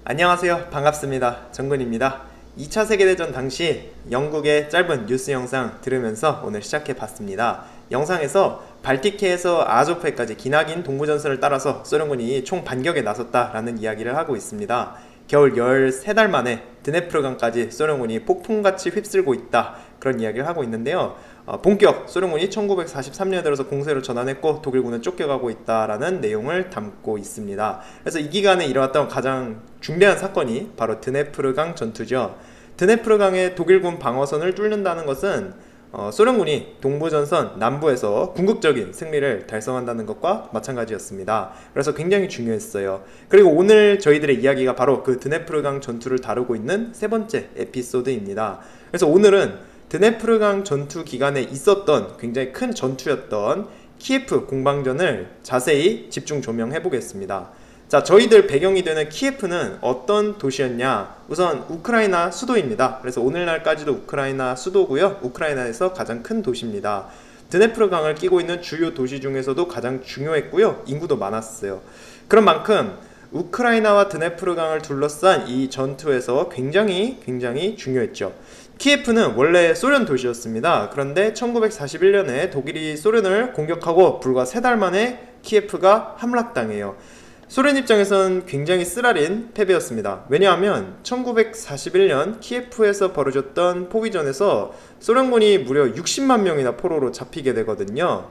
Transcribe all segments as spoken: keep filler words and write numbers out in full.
안녕하세요. 반갑습니다. 정근입니다. 이 차 세계대전 당시 영국의 짧은 뉴스 영상 들으면서 오늘 시작해 봤습니다. 영상에서 발티크에서 아조프해까지 기나긴 동부전선을 따라서 소련군이 총 반격에 나섰다라는 이야기를 하고 있습니다. 겨울 열세 달 만에 드네프르강까지 소련군이 폭풍같이 휩쓸고 있다, 그런 이야기를 하고 있는데요. 어, 본격 소련군이 천구백사십삼 년에 들어서 공세로 전환했고 독일군은 쫓겨가고 있다라는 내용을 담고 있습니다. 그래서 이 기간에 일어났던 가장 중대한 사건이 바로 드네프르강 전투죠. 드네프르강의 독일군 방어선을 뚫는다는 것은 어, 소련군이 동부전선 남부에서 궁극적인 승리를 달성한다는 것과 마찬가지였습니다. 그래서 굉장히 중요했어요. 그리고 오늘 저희들의 이야기가 바로 그 드네프르강 전투를 다루고 있는 세 번째 에피소드입니다. 그래서 오늘은 드네프르강 전투 기간에 있었던 굉장히 큰 전투였던 키예프 공방전을 자세히 집중 조명해 보겠습니다. 자, 저희들 배경이 되는 키예프는 어떤 도시였냐? 우선 우크라이나 수도입니다. 그래서 오늘날까지도 우크라이나 수도고요. 우크라이나에서 가장 큰 도시입니다. 드네프르강을 끼고 있는 주요 도시 중에서도 가장 중요했고요. 인구도 많았어요. 그런 만큼 우크라이나와 드네프르강을 둘러싼 이 전투에서 굉장히 굉장히 중요했죠. 키예프는 원래 소련 도시였습니다. 그런데 천구백사십일 년에 독일이 소련을 공격하고 불과 세 달 만에 키예프가 함락당해요. 소련 입장에선 굉장히 쓰라린 패배였습니다. 왜냐하면 천구백사십일 년 키예프에서 벌어졌던 포위전에서 소련군이 무려 육십만 명이나 포로로 잡히게 되거든요.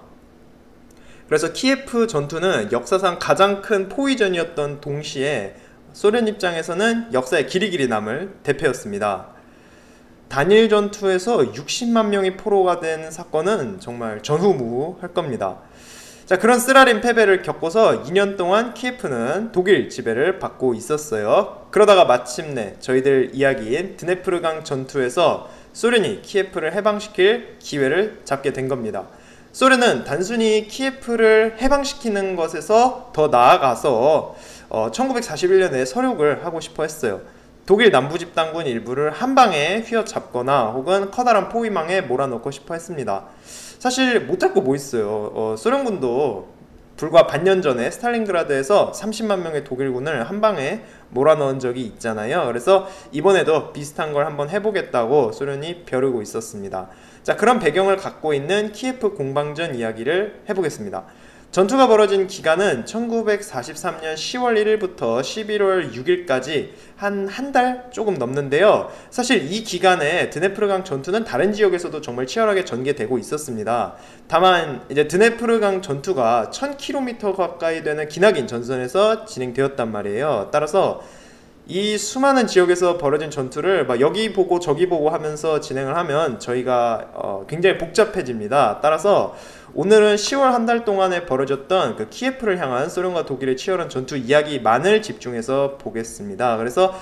그래서 키예프 전투는 역사상 가장 큰 포위전이었던 동시에 소련 입장에서는 역사에 길이길이 남을 대패였습니다. 단일 전투에서 육십만 명이 포로가 된 사건은 정말 전후무후할 겁니다. 자, 그런 쓰라린 패배를 겪고서 이 년 동안 키예프는 독일 지배를 받고 있었어요. 그러다가 마침내 저희들 이야기인 드네프르강 전투에서 소련이 키예프를 해방시킬 기회를 잡게 된 겁니다. 소련은 단순히 키예프를 해방시키는 것에서 더 나아가서 어, 천구백사십일 년에 서륙을 하고 싶어 했어요. 독일 남부집단군 일부를 한방에 휘어잡거나 혹은 커다란 포위망에 몰아넣고 싶어 했습니다. 사실 못할 거 뭐 있어요. 어, 소련군도 불과 반년 전에 스탈린그라드에서 삼십만 명의 독일군을 한방에 몰아넣은 적이 있잖아요. 그래서 이번에도 비슷한 걸 한번 해보겠다고 소련이 벼르고 있었습니다. 자, 그런 배경을 갖고 있는 키예프 공방전 이야기를 해보겠습니다. 전투가 벌어진 기간은 천구백사십삼 년 시월 일일부터 십일월 육일까지 한 한 달 조금 넘는데요. 사실 이 기간에 드네프르강 전투는 다른 지역에서도 정말 치열하게 전개되고 있었습니다. 다만 이제 드네프르강 전투가 천 킬로미터 가까이 되는 기나긴 전선에서 진행되었단 말이에요. 따라서 이 수많은 지역에서 벌어진 전투를 막 여기 보고 저기 보고 하면서 진행을 하면 저희가 어 굉장히 복잡해집니다. 따라서 오늘은 시월 한 달 동안에 벌어졌던 그 키예프를 향한 소련과 독일의 치열한 전투 이야기만을 집중해서 보겠습니다. 그래서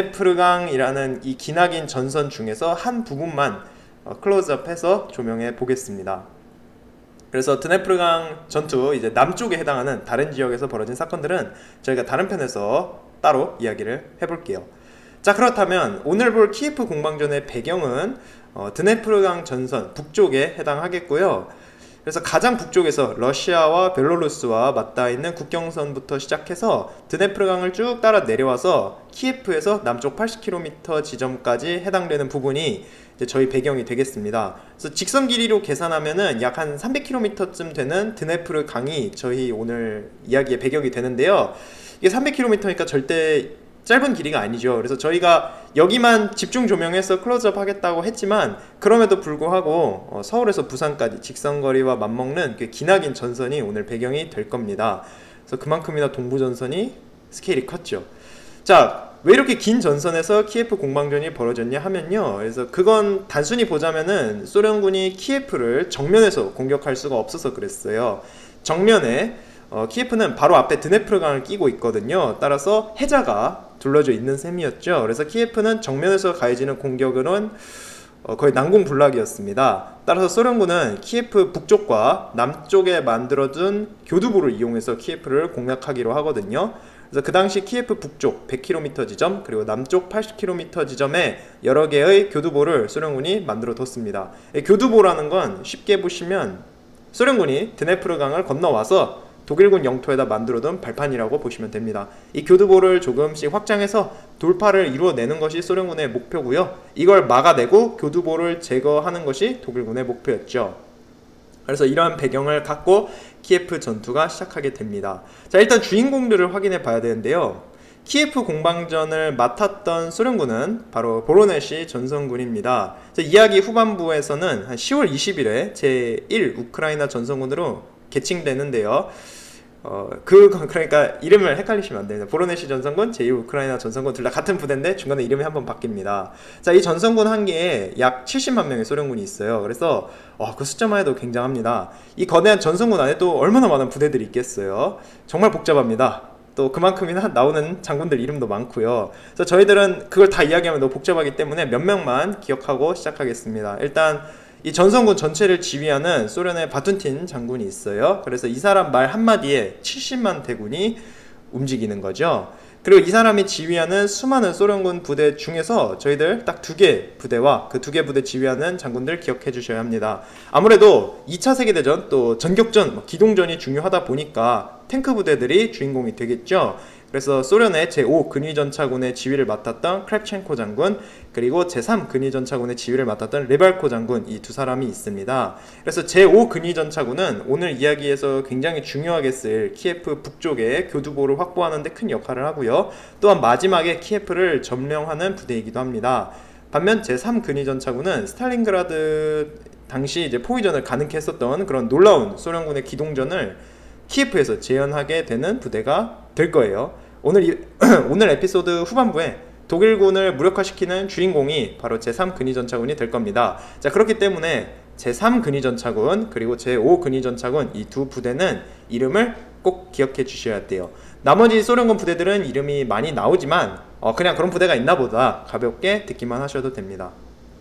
드네프르강이라는 이 기나긴 전선 중에서 한 부분만 어 클로즈업해서 조명해 보겠습니다. 그래서 드네프르강 전투 이제 남쪽에 해당하는 다른 지역에서 벌어진 사건들은 저희가 다른 편에서 따로 이야기를 해볼게요. 자, 그렇다면 오늘 볼 키예프 공방전의 배경은 어, 드네프르강 전선 북쪽에 해당하겠고요. 그래서 가장 북쪽에서 러시아와 벨로루스와 맞닿아 있는 국경선부터 시작해서 드네프르강을 쭉 따라 내려와서 키예프에서 남쪽 팔십 킬로미터 지점까지 해당되는 부분이 이제 저희 배경이 되겠습니다. 그래서 직선 길이로 계산하면은 약 한 삼백 킬로미터쯤 되는 드네프르강이 저희 오늘 이야기의 배경이 되는데요. 이게 삼백 킬로미터니까 절대 짧은 길이가 아니죠. 그래서 저희가 여기만 집중 조명해서 클로즈업 하겠다고 했지만 그럼에도 불구하고 어, 서울에서 부산까지 직선거리와 맞먹는 그 기나긴 전선이 오늘 배경이 될 겁니다. 그래서 그만큼이나 동부전선이 스케일이 컸죠. 자, 왜 이렇게 긴 전선에서 키예프 공방전이 벌어졌냐 하면요, 그래서 그건 단순히 보자면은 소련군이 키예프를 정면에서 공격할 수가 없어서 그랬어요. 정면에 어, 키예프는 바로 앞에 드네프르강을 끼고 있거든요. 따라서 해자가 둘러져 있는 셈이었죠. 그래서 키예프는 정면에서 가해지는 공격은 어, 거의 난공불락이었습니다. 따라서 소련군은 키예프 북쪽과 남쪽에 만들어둔 교두보를 이용해서 키예프를 공략하기로 하거든요. 그래서 그 당시 키예프 북쪽 백 킬로미터 지점 그리고 남쪽 팔십 킬로미터 지점에 여러 개의 교두보를 소련군이 만들어 뒀습니다. 교두보라는 건 쉽게 보시면 소련군이 드네프르강을 건너와서 독일군 영토에다 만들어둔 발판이라고 보시면 됩니다. 이 교두보를 조금씩 확장해서 돌파를 이루어내는 것이 소련군의 목표고요. 이걸 막아내고 교두보를 제거하는 것이 독일군의 목표였죠. 그래서 이러한 배경을 갖고 키예프 전투가 시작하게 됩니다. 자, 일단 주인공들을 확인해 봐야 되는데요. 키예프 공방전을 맡았던 소련군은 바로 보로네시 전선군입니다. 이야기 후반부에서는 한 시월 이십일에 제일 우크라이나 전선군으로 개칭되는데요. 어, 그, 그러니까 이름을 헷갈리시면 안 됩니다. 보로네시 전선군, 제일 우크라이나 전선군 둘 다 같은 부대인데 중간에 이름이 한번 바뀝니다. 자, 이 전선군 한 개에 약 칠십만 명의 소련군이 있어요. 그래서 어, 그 숫자만 해도 굉장합니다. 이 거대한 전선군 안에 또 얼마나 많은 부대들이 있겠어요. 정말 복잡합니다. 또 그만큼이나 나오는 장군들 이름도 많고요. 그래서 저희들은 그걸 다 이야기하면 너무 복잡하기 때문에 몇 명만 기억하고 시작하겠습니다. 일단 이 전선군 전체를 지휘하는 소련의 바툰틴 장군이 있어요. 그래서 이 사람 말 한마디에 칠십만 대군이 움직이는 거죠. 그리고 이 사람이 지휘하는 수많은 소련군 부대 중에서 저희들 딱 두 개 부대와 그 두 개 부대 지휘하는 장군들 기억해 주셔야 합니다. 아무래도 이 차 세계대전 또 전격전, 기동전이 중요하다 보니까 탱크 부대들이 주인공이 되겠죠. 그래서 소련의 제오 근위전차군의 지휘를 맡았던 크랩첸코 장군, 그리고 제삼 근위전차군의 지휘를 맡았던 레발코 장군, 이 두 사람이 있습니다. 그래서 제오 근위전차군은 오늘 이야기에서 굉장히 중요하게 쓸 키예프 북쪽의 교두보를 확보하는 데 큰 역할을 하고요. 또한 마지막에 키예프를 점령하는 부대이기도 합니다. 반면 제삼 근위전차군은 스탈린그라드 당시 이제 포위전을 가능케 했었던 그런 놀라운 소련군의 기동전을 키예프에서 재현하게 되는 부대가 될 거예요. 오늘 이, 오늘 에피소드 후반부에 독일군을 무력화시키는 주인공이 바로 제삼 근위전차군이 될 겁니다. 자, 그렇기 때문에 제삼 근위전차군 그리고 제오 근위전차군 이 두 부대는 이름을 꼭 기억해 주셔야 돼요. 나머지 소련군 부대들은 이름이 많이 나오지만 어, 그냥 그런 부대가 있나 보다 가볍게 듣기만 하셔도 됩니다.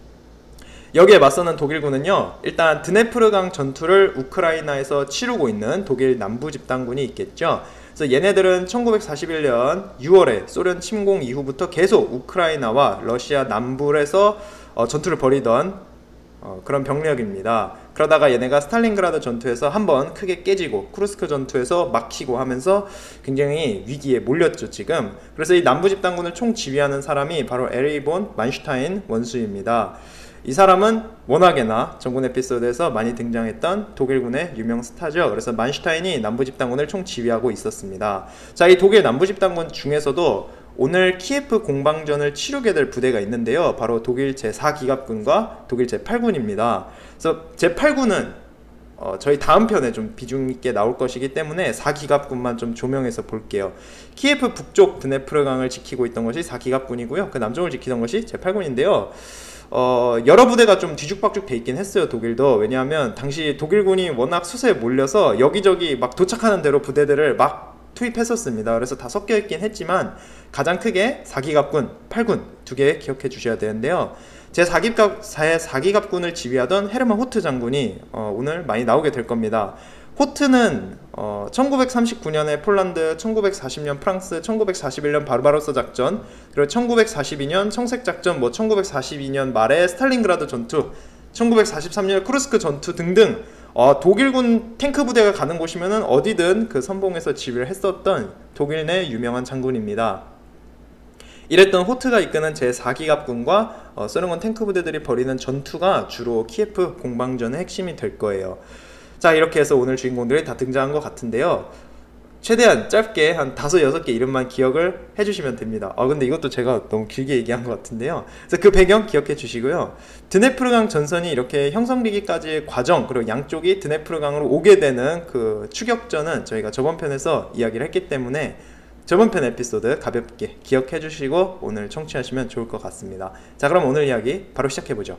여기에 맞서는 독일군은요, 일단 드네프르강 전투를 우크라이나에서 치르고 있는 독일 남부 집단군이 있겠죠. 그래서 얘네들은 천구백사십일 년 유월에 소련 침공 이후부터 계속 우크라이나와 러시아 남부에서 어, 전투를 벌이던 어, 그런 병력입니다. 그러다가 얘네가 스탈린그라드 전투에서 한번 크게 깨지고 쿠르스크 전투에서 막히고 하면서 굉장히 위기에 몰렸죠, 지금. 그래서 이 남부 집단군을 총 지휘하는 사람이 바로 에리 본 만슈타인 원수입니다. 이 사람은 워낙에나 전군 에피소드에서 많이 등장했던 독일군의 유명 스타죠. 그래서 만슈타인이 남부집단군을 총 지휘하고 있었습니다. 자, 이 독일 남부집단군 중에서도 오늘 키예프 공방전을 치르게 될 부대가 있는데요. 바로 독일 제사 기갑군과 독일 제팔 군입니다. 그래서 제팔 군은 어, 저희 다음 편에 좀 비중 있게 나올 것이기 때문에 사 기갑군만 좀 조명해서 볼게요. 키예프 북쪽 드네프르강을 지키고 있던 것이 사 기갑군이고요. 그 남쪽을 지키던 것이 제팔 군인데요. 어, 여러 부대가 좀 뒤죽박죽 돼 있긴 했어요, 독일도. 왜냐하면 당시 독일군이 워낙 수세에 몰려서 여기저기 막 도착하는 대로 부대들을 막 투입했었습니다. 그래서 다 섞여 있긴 했지만 가장 크게 사 기갑군, 팔 군 두 개 기억해 주셔야 되는데요. 제사 기갑군을 지휘하던 헤르만 호트 장군이 어, 오늘 많이 나오게 될 겁니다. 호트는 어, 천구백삼십구 년에 폴란드, 천구백사십 년 프랑스, 천구백사십일 년 바르바로사 작전, 그리고 천구백사십이 년 청색 작전, 뭐 천구백사십이 년 말에 스탈린그라드 전투, 천구백사십삼 년 쿠르스크 전투 등등 어, 독일군 탱크 부대가 가는 곳이면은 어디든 그 선봉에서 지휘를 했었던 독일 내 유명한 장군입니다. 이랬던 호트가 이끄는 제사 기갑군과 어, 소련군 탱크 부대들이 벌이는 전투가 주로 키예프 공방전의 핵심이 될 거예요. 자, 이렇게 해서 오늘 주인공들이 다 등장한 것 같은데요. 최대한 짧게 한 다섯, 여섯 개 이름만 기억을 해주시면 됩니다. 아, 근데 이것도 제가 너무 길게 얘기한 것 같은데요. 그래서 그 배경 기억해 주시고요. 드네프르강 전선이 이렇게 형성되기까지의 과정, 그리고 양쪽이 드네프르강으로 오게 되는 그 추격전은 저희가 저번 편에서 이야기를 했기 때문에 저번 편 에피소드 가볍게 기억해 주시고 오늘 청취하시면 좋을 것 같습니다. 자, 그럼 오늘 이야기 바로 시작해 보죠.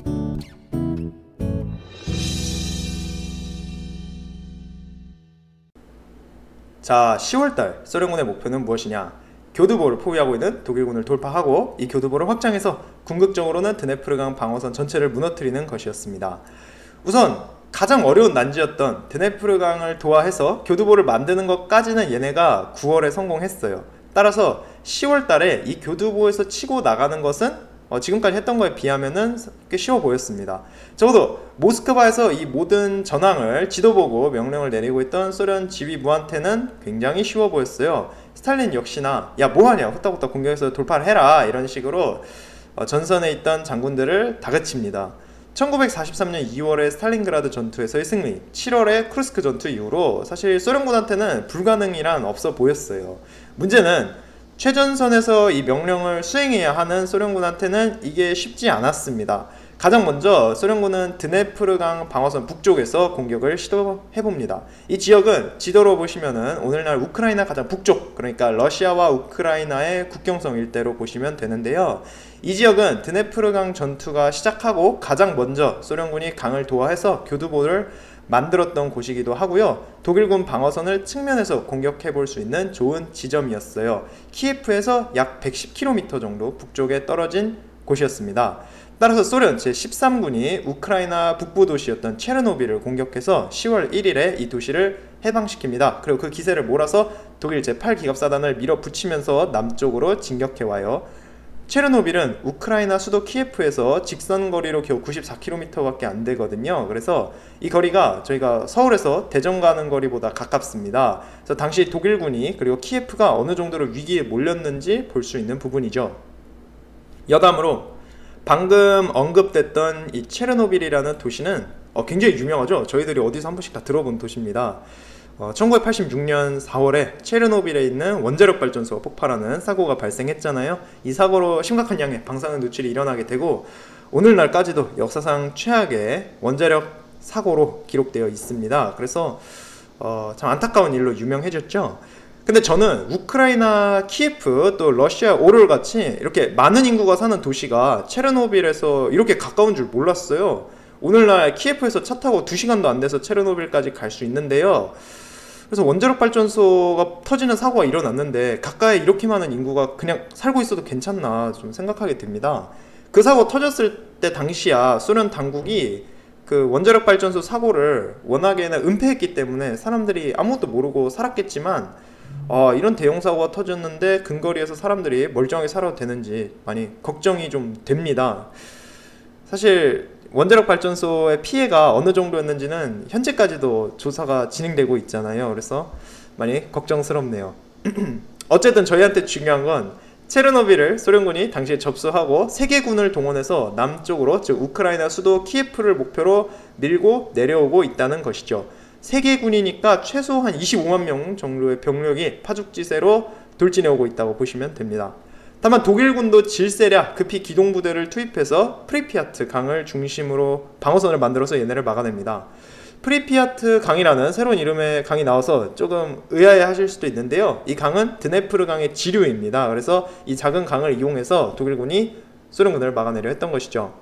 자, 시월달 소련군의 목표는 무엇이냐? 교두보를 포위하고 있는 독일군을 돌파하고 이 교두보를 확장해서 궁극적으로는 드네프르강 방어선 전체를 무너뜨리는 것이었습니다. 우선 가장 어려운 난지였던 드네프르강을 도하해서 교두보를 만드는 것까지는 얘네가 구월에 성공했어요. 따라서 시월달에 이 교두보에서 치고 나가는 것은 어, 지금까지 했던 거에 비하면은 꽤 쉬워 보였습니다. 적어도 모스크바에서 이 모든 전황을 지도보고 명령을 내리고 있던 소련 지휘부한테는 굉장히 쉬워 보였어요. 스탈린 역시나 야 뭐하냐, 후딱후딱 공격해서 돌파를 해라, 이런 식으로 어, 전선에 있던 장군들을 다그칩니다. 천구백사십삼 년 이월의 스탈린그라드 전투에서의 승리, 칠월의 쿠르스크 전투 이후로 사실 소련군한테는 불가능이란 없어 보였어요. 문제는 최전선에서 이 명령을 수행해야 하는 소련군한테는 이게 쉽지 않았습니다. 가장 먼저 소련군은 드네프르강 방어선 북쪽에서 공격을 시도해봅니다. 이 지역은 지도로 보시면은 오늘날 우크라이나 가장 북쪽, 그러니까 러시아와 우크라이나의 국경성 일대로 보시면 되는데요. 이 지역은 드네프르강 전투가 시작하고 가장 먼저 소련군이 강을 도하해서 교두보를 만들었던 곳이기도 하고요. 독일군 방어선을 측면에서 공격해 볼 수 있는 좋은 지점이었어요. 키예프에서 약 백십 킬로미터 정도 북쪽에 떨어진 곳이었습니다. 따라서 소련 제십삼 군이 우크라이나 북부 도시였던 체르노빌을 공격해서 시월 일일에 이 도시를 해방시킵니다. 그리고 그 기세를 몰아서 독일 제팔 기갑사단을 밀어붙이면서 남쪽으로 진격해와요. 체르노빌은 우크라이나 수도 키예프에서 직선거리로 겨우 구십사 킬로미터밖에 안 되거든요. 그래서 이 거리가 저희가 서울에서 대전 가는 거리보다 가깝습니다. 그래서 당시 독일군이 그리고 키예프가 어느 정도로 위기에 몰렸는지 볼 수 있는 부분이죠. 여담으로 방금 언급됐던 이 체르노빌이라는 도시는 어, 굉장히 유명하죠. 저희들이 어디서 한 번씩 다 들어본 도시입니다. 어, 천구백팔십육 년 사월에 체르노빌에 있는 원자력 발전소가 폭발하는 사고가 발생했잖아요. 이 사고로 심각한 양의 방사능 누출이 일어나게 되고 오늘날까지도 역사상 최악의 원자력 사고로 기록되어 있습니다. 그래서 어, 참 안타까운 일로 유명해졌죠. 근데 저는 우크라이나 키예프 또 러시아 오르 같이 이렇게 많은 인구가 사는 도시가 체르노빌에서 이렇게 가까운 줄 몰랐어요. 오늘날 키예프에서 차 타고 두 시간도 안 돼서 체르노빌까지 갈 수 있는데요. 그래서 원자력 발전소가 터지는 사고가 일어났는데 가까이 이렇게 많은 인구가 그냥 살고 있어도 괜찮나 좀 생각하게 됩니다. 그 사고 터졌을 때 당시야 소련 당국이 그 원자력 발전소 사고를 워낙에나 은폐했기 때문에 사람들이 아무것도 모르고 살았겠지만 어, 이런 대형 사고가 터졌는데 근거리에서 사람들이 멀쩡하게 살아도 되는지 많이 걱정이 좀 됩니다. 사실 원자력 발전소의 피해가 어느 정도였는지는 현재까지도 조사가 진행되고 있잖아요. 그래서 많이 걱정스럽네요. 어쨌든 저희한테 중요한 건 체르노빌을 소련군이 당시에 접수하고 세계군을 동원해서 남쪽으로, 즉 우크라이나 수도 키예프를 목표로 밀고 내려오고 있다는 것이죠. 세계군이니까 최소 한 이십오만 명 정도의 병력이 파죽지세로 돌진해 오고 있다고 보시면 됩니다. 다만 독일군도 질세랴 급히 기동부대를 투입해서 프리피아트 강을 중심으로 방어선을 만들어서 얘네를 막아냅니다. 프리피아트 강이라는 새로운 이름의 강이 나와서 조금 의아해 하실 수도 있는데요. 이 강은 드네프르 강의 지류입니다. 그래서 이 작은 강을 이용해서 독일군이 소련군을 막아내려 했던 것이죠.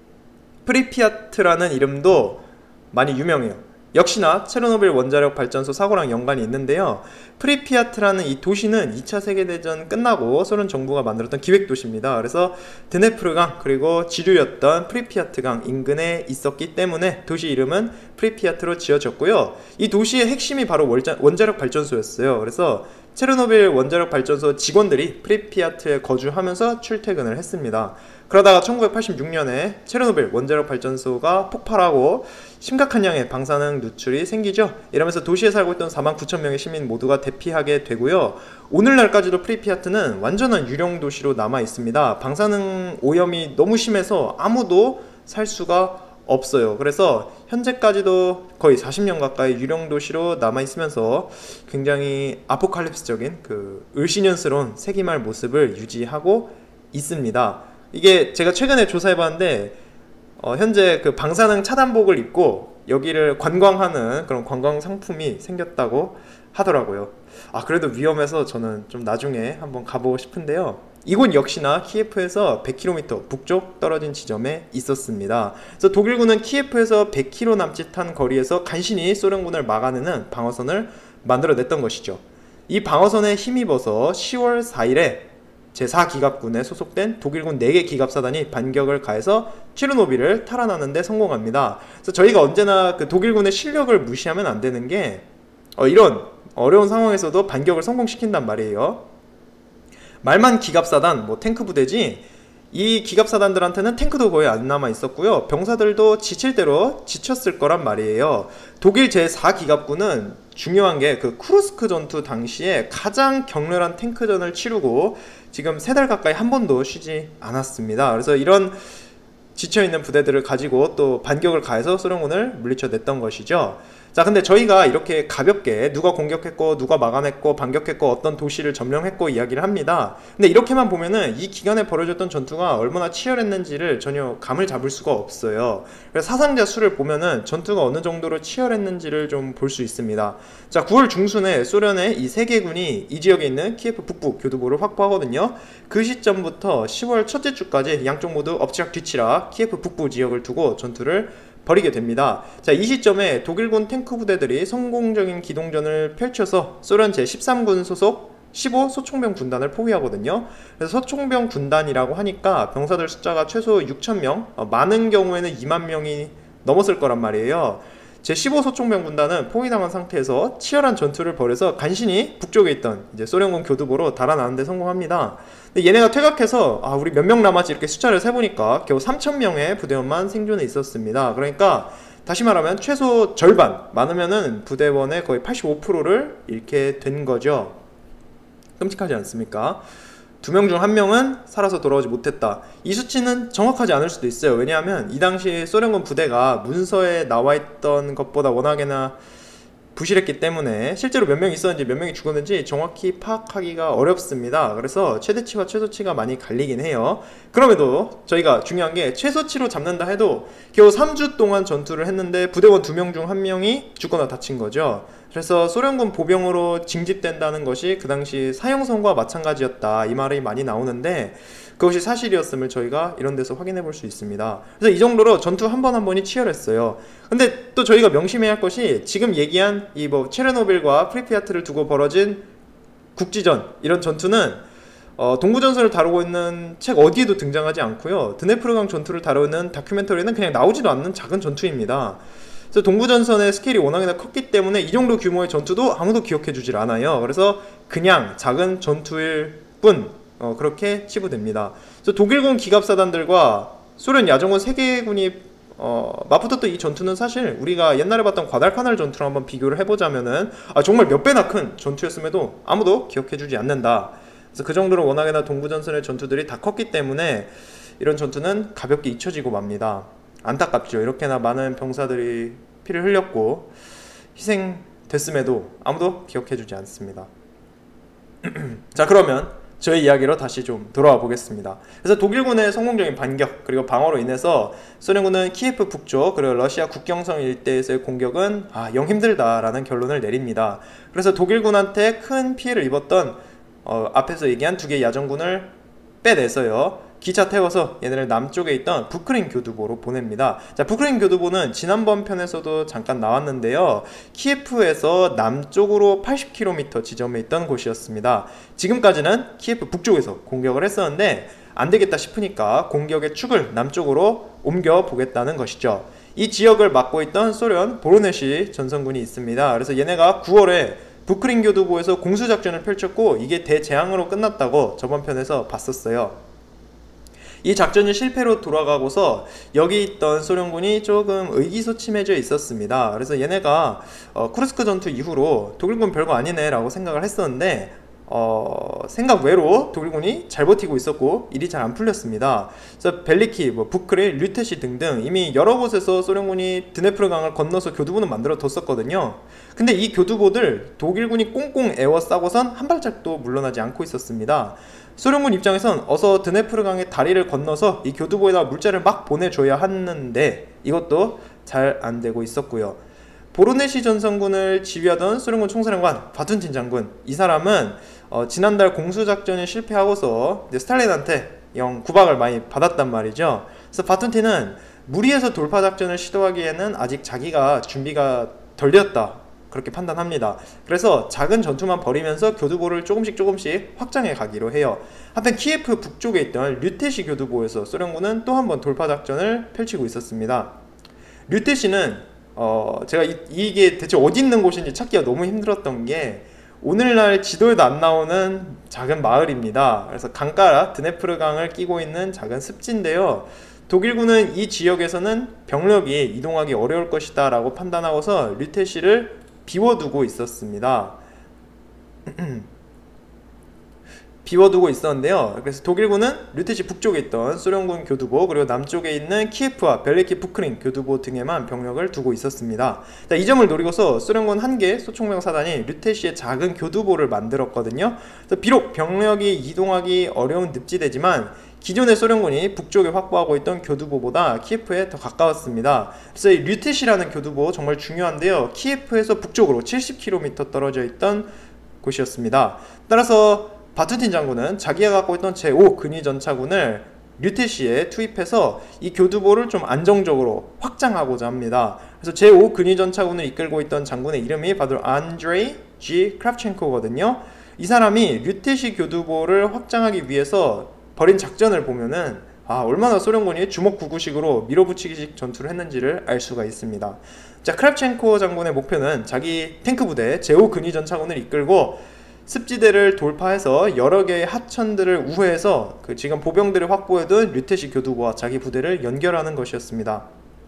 프리피아트라는 이름도 많이 유명해요. 역시나 체르노빌 원자력 발전소 사고랑 연관이 있는데요. 프리피아트라는 이 도시는 이 차 세계대전 끝나고 소련 정부가 만들었던 기획도시입니다. 그래서 드네프르강 그리고 지류였던 프리피아트강 인근에 있었기 때문에 도시 이름은 프리피아트로 지어졌고요. 이 도시의 핵심이 바로 원자력 발전소였어요. 그래서 체르노빌 원자력 발전소 직원들이 프리피아트에 거주하면서 출퇴근을 했습니다. 그러다가 천구백팔십육 년에 체르노빌 원자력 발전소가 폭발하고 심각한 양의 방사능 누출이 생기죠. 이러면서 도시에 살고 있던 사만 구천 명의 시민 모두가 대피하게 되고요. 오늘날까지도 프리피아트는 완전한 유령 도시로 남아 있습니다. 방사능 오염이 너무 심해서 아무도 살 수가 없어요. 그래서 현재까지도 거의 사십 년 가까이 유령 도시로 남아 있으면서 굉장히 아포칼립스적인 그 을씨년스러운 세기말 모습을 유지하고 있습니다. 이게 제가 최근에 조사해봤는데 어, 현재 그 방사능 차단복을 입고 여기를 관광하는 그런 관광 상품이 생겼다고 하더라고요. 아 그래도 위험해서 저는 좀 나중에 한번 가보고 싶은데요. 이곳 역시나 키예프에서 백 킬로미터 북쪽 떨어진 지점에 있었습니다. 그래서 독일군은 키예프에서 백 킬로미터 남짓한 거리에서 간신히 소련군을 막아내는 방어선을 만들어냈던 것이죠. 이 방어선에 힘입어서 시월 사일에 제사 기갑군에 소속된 독일군 네 개 기갑사단이 반격을 가해서 체르노빌을 탈환하는 데 성공합니다. 그래서 저희가 언제나 그 독일군의 실력을 무시하면 안 되는 게 어, 이런 어려운 상황에서도 반격을 성공시킨단 말이에요. 말만 기갑사단, 뭐 탱크 부대지 이 기갑사단들한테는 탱크도 거의 안 남아 있었고요. 병사들도 지칠 대로 지쳤을 거란 말이에요. 독일 제사 기갑군은 중요한 게 그 쿠르스크 전투 당시에 가장 격렬한 탱크전을 치르고 지금 세 달 가까이 한 번도 쉬지 않았습니다. 그래서 이런 지쳐있는 부대들을 가지고 또 반격을 가해서 소련군을 물리쳐냈던 것이죠. 자, 근데 저희가 이렇게 가볍게 누가 공격했고 누가 막아냈고 반격했고 어떤 도시를 점령했고 이야기를 합니다. 근데 이렇게만 보면은 이 기간에 벌어졌던 전투가 얼마나 치열했는지를 전혀 감을 잡을 수가 없어요. 그래서 사상자 수를 보면은 전투가 어느 정도로 치열했는지를 좀 볼 수 있습니다. 자, 구월 중순에 소련의 이 세 개군이 이 지역에 있는 키예프 북부 교두보를 확보하거든요. 그 시점부터 시월 첫째 주까지 양쪽 모두 엎치락 뒤치락 키예프 북부 지역을 두고 전투를 벌이게 됩니다. 자, 이 시점에 독일군 탱크 부대들이 성공적인 기동전을 펼쳐서 소련 제십삼 군 소속 십오 소총병 군단을 포위하거든요. 그래서 소총병 군단이라고 하니까 병사들 숫자가 최소 육천 명, 어, 많은 경우에는 이만 명이 넘었을 거란 말이에요. 제십오 소총병 군단은 포위당한 상태에서 치열한 전투를 벌여서 간신히 북쪽에 있던 이제 소련군 교두보로 달아나는 데 성공합니다. 근데 얘네가 퇴각해서 아 우리 몇 명 남았지 이렇게 숫자를 세보니까 겨우 삼천 명의 부대원만 생존해 있었습니다. 그러니까 다시 말하면 최소 절반, 많으면은 부대원의 거의 팔십오 퍼센트를 잃게 된 거죠. 끔찍하지 않습니까? 두 명 중 한 명은 살아서 돌아오지 못했다. 이 수치는 정확하지 않을 수도 있어요. 왜냐하면 이 당시 소련군 부대가 문서에 나와있던 것보다 워낙에나 부실했기 때문에 실제로 몇 명 있었는지 몇 명이 죽었는지 정확히 파악하기가 어렵습니다. 그래서 최대치와 최소치가 많이 갈리긴 해요. 그럼에도 저희가 중요한 게 최소치로 잡는다 해도 겨우 삼 주 동안 전투를 했는데 부대원 두 명 중 한 명이 죽거나 다친 거죠. 그래서 소련군 보병으로 징집된다는 것이 그 당시 사형선고와 마찬가지였다, 이 말이 많이 나오는데 그것이 사실이었음을 저희가 이런 데서 확인해 볼 수 있습니다. 그래서 이 정도로 전투 한 번 한 번이 치열했어요. 근데 또 저희가 명심해야 할 것이 지금 얘기한 이 뭐 체르노빌과 프리피아트를 두고 벌어진 국지전, 이런 전투는 어, 동부전선을 다루고 있는 책 어디에도 등장하지 않고요. 드네프르강 전투를 다루는 다큐멘터리는 그냥 나오지도 않는 작은 전투입니다. 그래서 동부전선의 스케일이 워낙이나 컸기 때문에 이 정도 규모의 전투도 아무도 기억해주질 않아요. 그래서 그냥 작은 전투일 뿐 어, 그렇게 치부됩니다. 그래서 독일군 기갑사단들과 소련 야전군 세 개군이 어, 맞붙었던 이 전투는 사실 우리가 옛날에 봤던 과달카날 전투랑 한번 비교를 해보자면은 아, 정말 몇 배나 큰 전투였음에도 아무도 기억해주지 않는다. 그래서 그 정도로 워낙에나 동부전선의 전투들이 다 컸기 때문에 이런 전투는 가볍게 잊혀지고 맙니다. 안타깝죠. 이렇게나 많은 병사들이 피를 흘렸고 희생됐음에도 아무도 기억해주지 않습니다. 자, 그러면 저희 이야기로 다시 좀 돌아와 보겠습니다. 그래서 독일군의 성공적인 반격 그리고 방어로 인해서 소련군은 키예프 북쪽 그리고 러시아 국경선 일대에서의 공격은 아, 영 힘들다라는 결론을 내립니다. 그래서 독일군한테 큰 피해를 입었던 어, 앞에서 얘기한 두 개의 야전군을 빼내서요, 기차 태워서 얘네를 남쪽에 있던 부크린 교두보로 보냅니다. 자, 부크린 교두보는 지난번 편에서도 잠깐 나왔는데요, 키예프에서 남쪽으로 팔십 킬로미터 지점에 있던 곳이었습니다. 지금까지는 키예프 북쪽에서 공격을 했었는데 안되겠다 싶으니까 공격의 축을 남쪽으로 옮겨 보겠다는 것이죠. 이 지역을 맡고 있던 소련 보로네시 전선군이 있습니다. 그래서 얘네가 구월에 부크린 교두보에서 공수작전을 펼쳤고 이게 대재앙으로 끝났다고 저번 편에서 봤었어요. 이 작전이 실패로 돌아가고서 여기 있던 소련군이 조금 의기소침해져 있었습니다. 그래서 얘네가 어, 쿠르스크 전투 이후로 독일군 별거 아니네 라고 생각을 했었는데 어, 생각 외로 독일군이 잘 버티고 있었고 일이 잘 안 풀렸습니다. 그래서 벨리키, 뭐 부크린, 류테시 등등 이미 여러 곳에서 소련군이 드네프르강을 건너서 교두보는 만들어 뒀었거든요. 근데 이 교두보들 독일군이 꽁꽁 에워싸고선 한 발짝도 물러나지 않고 있었습니다. 소련군 입장에선 어서 드네프르강의 다리를 건너서 이 교두보에다 물자를 막 보내줘야 하는데 이것도 잘 안되고 있었고요. 보로네시 전선군을 지휘하던 소련군 총사령관 바툰틴 장군, 이 사람은 어, 지난달 공수작전이 실패하고서 이제 스탈린한테 영 구박을 많이 받았단 말이죠. 그래서 바툰틴은 무리해서 돌파작전을 시도하기에는 아직 자기가 준비가 덜 되었다, 그렇게 판단합니다. 그래서 작은 전투만 벌이면서 교두보를 조금씩 조금씩 확장해 가기로 해요. 한편 키예프 북쪽에 있던 류테시 교두보에서 소련군은 또 한 번 돌파작전을 펼치고 있었습니다. 류테시는 어 제가 이, 이게 대체 어디 있는 곳인지 찾기가 너무 힘들었던 게 오늘날 지도에도 안 나오는 작은 마을입니다. 그래서 강가라 드네프르 강을 끼고 있는 작은 습지인데요. 독일군은 이 지역에서는 병력이 이동하기 어려울 것이다 라고 판단하고서 류테시를 비워두고 있었습니다. 비워두고 있었는데요. 그래서 독일군은 류테시 북쪽에 있던 소련군 교두보, 그리고 남쪽에 있는 키예프와 벨리키 부크린 교두보 등에만 병력을 두고 있었습니다. 자, 이 점을 노리고서 소련군 한 개 소총병 사단이 류테시의 작은 교두보를 만들었거든요. 그래서 비록 병력이 이동하기 어려운 늪지대지만 기존의 소련군이 북쪽에 확보하고 있던 교두보보다 키예프에 더 가까웠습니다. 그래서 이 류테시라는 교두보 정말 중요한데요. 키예프에서 북쪽으로 칠십 킬로미터 떨어져 있던 곳이었습니다. 따라서 바투틴 장군은 자기가 갖고 있던 제오 근위전차군을 류테시에 투입해서 이 교두보를 좀 안정적으로 확장하고자 합니다. 그래서 제오 근위전차군을 이끌고 있던 장군의 이름이 바로 안드레이 지 크랍첸코거든요. 이 사람이 류테시 교두보를 확장하기 위해서 벌인 작전을 보면은 아, 얼마나 소련군이 주먹구구식으로 밀어붙이기식 전투를 했는지를 알 수가 있습니다. 자, 크랍첸코 장군의 목표는 자기 탱크 부대 제오 근위전차군을 이끌고 습지대를 돌파해서 여러 개의 하천들을 우회해서 그 지금 보병들을 확보해둔 류테시 교두보와 자기 부대를 연결하는 것이었습니다.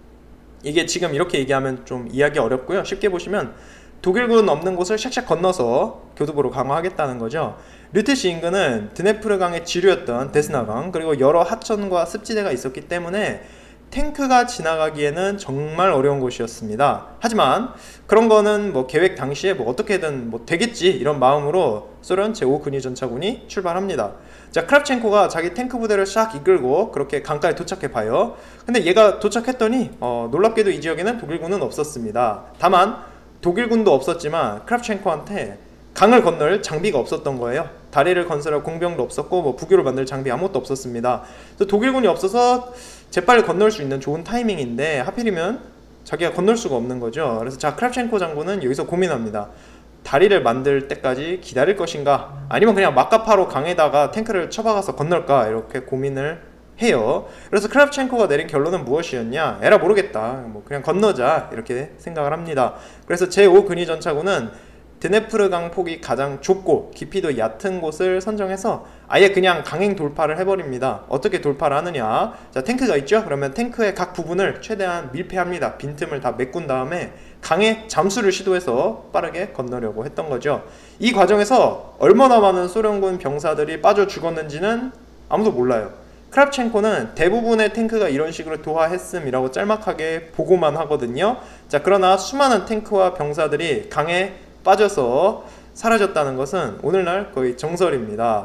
이게 지금 이렇게 얘기하면 좀 이해하기 어렵고요. 쉽게 보시면 독일군 없는 곳을 샥샥 건너서 교두보로 강화하겠다는 거죠. 류테시 인근은 드네프르 강의 지류였던 데스나강, 그리고 여러 하천과 습지대가 있었기 때문에 탱크가 지나가기에는 정말 어려운 곳이었습니다. 하지만 그런 거는 뭐 계획 당시에 뭐 어떻게든 뭐 되겠지 이런 마음으로 소련 제오 근위전차군이 출발합니다. 자, 크랍첸코가 자기 탱크 부대를 싹 이끌고 그렇게 강가에 도착해 봐요. 근데 얘가 도착했더니 어, 놀랍게도 이 지역에는 독일군은 없었습니다. 다만 독일군도 없었지만 크랍첸코한테 강을 건널 장비가 없었던 거예요. 다리를 건설할 공병도 없었고 뭐 부교를 만들 장비 아무것도 없었습니다. 그래서 독일군이 없어서 재빨리 건널 수 있는 좋은 타이밍인데 하필이면 자기가 건널 수가 없는 거죠. 그래서 자, 크랍첸코 장군은 여기서 고민합니다. 다리를 만들 때까지 기다릴 것인가, 아니면 그냥 막가파로 강에다가 탱크를 쳐박아서 건널까, 이렇게 고민을 해요. 그래서 크랍첸코가 내린 결론은 무엇이었냐? 에라 모르겠다, 뭐 그냥 건너자, 이렇게 생각을 합니다. 그래서 제오 근위전차군은 드네프르 강 폭이 가장 좁고 깊이도 얕은 곳을 선정해서 아예 그냥 강행 돌파를 해버립니다. 어떻게 돌파를 하느냐? 자, 탱크가 있죠? 그러면 탱크의 각 부분을 최대한 밀폐합니다. 빈틈을 다 메꾼 다음에 강에 잠수를 시도해서 빠르게 건너려고 했던 거죠. 이 과정에서 얼마나 많은 소련군 병사들이 빠져 죽었는지는 아무도 몰라요. 크랍첸코는 대부분의 탱크가 이런 식으로 도하했음이라고 짤막하게 보고만 하거든요. 자, 그러나 수많은 탱크와 병사들이 강에 빠져서 사라졌다는 것은 오늘날 거의 정설입니다.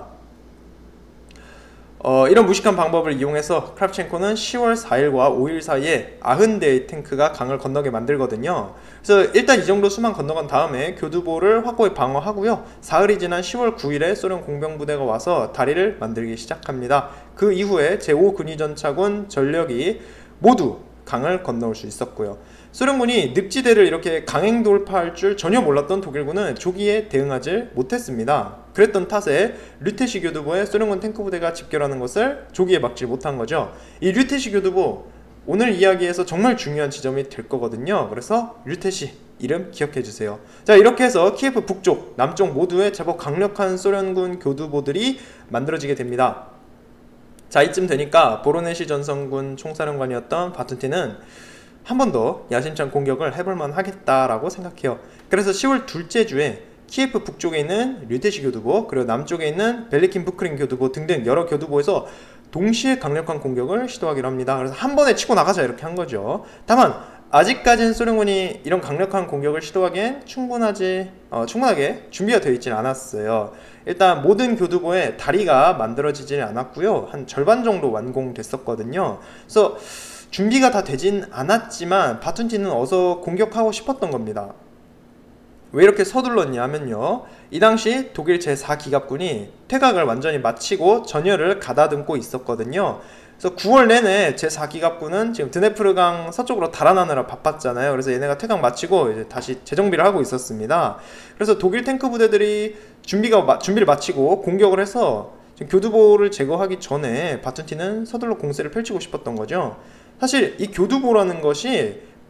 어, 이런 무식한 방법을 이용해서 크랍첸코는 시월 사일과 오일 사이에 구십 대의 탱크가 강을 건너게 만들거든요. 그래서 일단 이 정도 수만 건너간 다음에 교두보를 확고히 방어하고요. 사흘이 지난 시월 구일에 소련 공병부대가 와서 다리를 만들기 시작합니다. 그 이후에 제오 근위전차군 전력이 모두 강을 건너올 수 있었고요. 소련군이 늪지대를 이렇게 강행 돌파할 줄 전혀 몰랐던 독일군은 조기에 대응하지 못했습니다. 그랬던 탓에 류테시 교두보에 소련군 탱크 부대가 집결하는 것을 조기에 막지 못한 거죠. 이 류테시 교두보, 오늘 이야기에서 정말 중요한 지점이 될 거거든요. 그래서 류테시 이름 기억해 주세요. 자, 이렇게 해서 키예프 북쪽, 남쪽 모두에 제법 강력한 소련군 교두보들이 만들어지게 됩니다. 자, 이쯤 되니까 보로네시 전선군 총사령관이었던 바투틴은 한 번 더 야심찬 공격을 해볼만 하겠다라고 생각해요. 그래서 시월 둘째 주에 키예프 북쪽에 있는 류테시 교두보, 그리고 남쪽에 있는 벨리킨 부크린 교두보 등등 여러 교두보에서 동시에 강력한 공격을 시도하기로 합니다. 그래서 한 번에 치고 나가자 이렇게 한 거죠. 다만 아직까지는 소련군이 이런 강력한 공격을 시도하기엔 충분하지 어, 충분하게 준비가 되어 있지는 않았어요. 일단 모든 교두보에 다리가 만들어지지는 않았고요. 한 절반 정도 완공됐었거든요. 그래서 준비가 다 되진 않았지만 바툰틴은 어서 공격하고 싶었던 겁니다. 왜 이렇게 서둘렀냐 하면요, 이 당시 독일 제사 기갑군이 퇴각을 완전히 마치고 전열을 가다듬고 있었거든요. 그래서 구월 내내 제사 기갑군은 지금 드네프르강 서쪽으로 달아나느라 바빴잖아요. 그래서 얘네가 퇴각 마치고 이제 다시 재정비를 하고 있었습니다. 그래서 독일 탱크 부대들이 준비가 준비를 마치고 공격을 해서 지금 교두보를 제거하기 전에 바툰틴은 서둘러 공세를 펼치고 싶었던 거죠. 사실 이 교두보라는 것이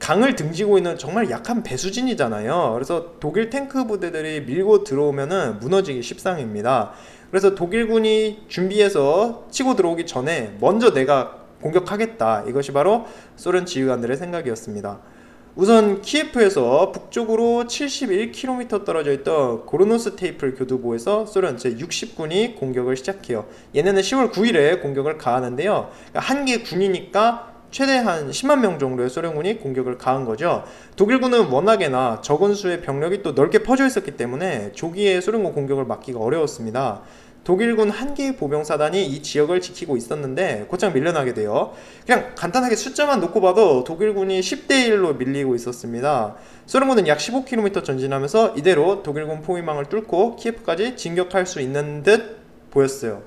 강을 등지고 있는 정말 약한 배수진이잖아요. 그래서 독일 탱크 부대들이 밀고 들어오면은 무너지기 십상입니다. 그래서 독일군이 준비해서 치고 들어오기 전에 먼저 내가 공격하겠다, 이것이 바로 소련 지휘관들의 생각이었습니다. 우선 키예프에서 북쪽으로 칠십일 킬로미터 떨어져 있던 고르노스테이플 교두보에서 소련 제육십 군이 공격을 시작해요. 얘네는 시월 구일에 공격을 가하는데요, 한 개 군이니까 최대 한 십만 명 정도의 소련군이 공격을 가한 거죠. 독일군은 워낙에나 적은 수의 병력이 또 넓게 퍼져 있었기 때문에 조기에 소련군 공격을 막기가 어려웠습니다. 독일군 한 개의 보병사단이 이 지역을 지키고 있었는데 곧장 밀려나게 돼요. 그냥 간단하게 숫자만 놓고 봐도 독일군이 십 대 일로 밀리고 있었습니다. 소련군은 약 십오 킬로미터 전진하면서 이대로 독일군 포위망을 뚫고 키예프까지 진격할 수 있는 듯 보였어요.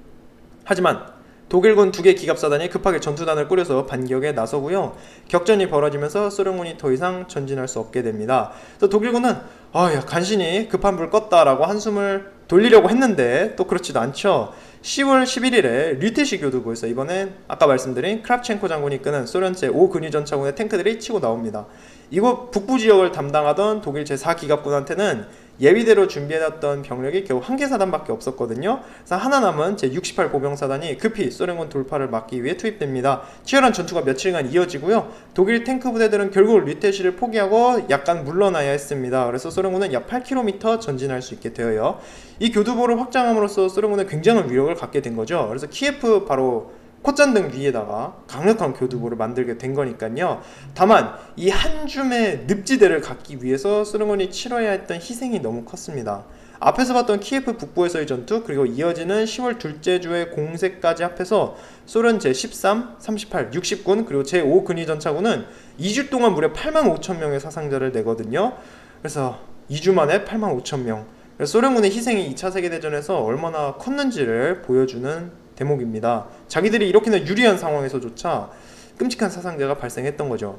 하지만 독일군 두 개 기갑사단이 급하게 전투단을 꾸려서 반격에 나서고요, 격전이 벌어지면서 소련군이 더 이상 전진할 수 없게 됩니다. 그래서 독일군은 아, 야, 간신히 급한 불 껐다 라고 한숨을 돌리려고 했는데 또 그렇지도 않죠. 시월 십일일에 류테시 교두보에서 이번엔 아까 말씀드린 크랍첸코 장군이 이끄는 소련 제오 근위전차군의 탱크들이 치고 나옵니다. 이곳 북부 지역을 담당하던 독일 제사 기갑군한테는 예비대로 준비해놨던 병력이 겨우 한 개 사단밖에 없었거든요. 그래서 하나 남은 제육십팔 보병사단이 급히 소련군 돌파를 막기 위해 투입됩니다. 치열한 전투가 며칠간 이어지고요, 독일 탱크 부대들은 결국 류테시를 포기하고 약간 물러나야 했습니다. 그래서 소련군은 약 팔 킬로미터 전진할 수 있게 되어요. 이 교두보를 확장함으로써 소련군은 굉장한 위력을 갖게 된 거죠. 그래서 키예프 바로 콧잔등 위에다가 강력한 교두보를 만들게 된 거니까요. 다만 이 한 줌의 늪지대를 갖기 위해서 소련군이 치러야 했던 희생이 너무 컸습니다. 앞에서 봤던 키예프 북부에서의 전투, 그리고 이어지는 시월 둘째 주의 공세까지 합해서 소련 제십삼, 삼십팔, 육십 군 그리고 제오 근위전차군은 이 주 동안 무려 팔만 오천 명의 사상자를 내거든요. 그래서 이 주 만에 팔만 오천 명. 소련군의 희생이 이 차 세계대전에서 얼마나 컸는지를 보여주는 대목입니다. 자기들이 이렇게나 유리한 상황에서조차 끔찍한 사상자가 발생했던 거죠.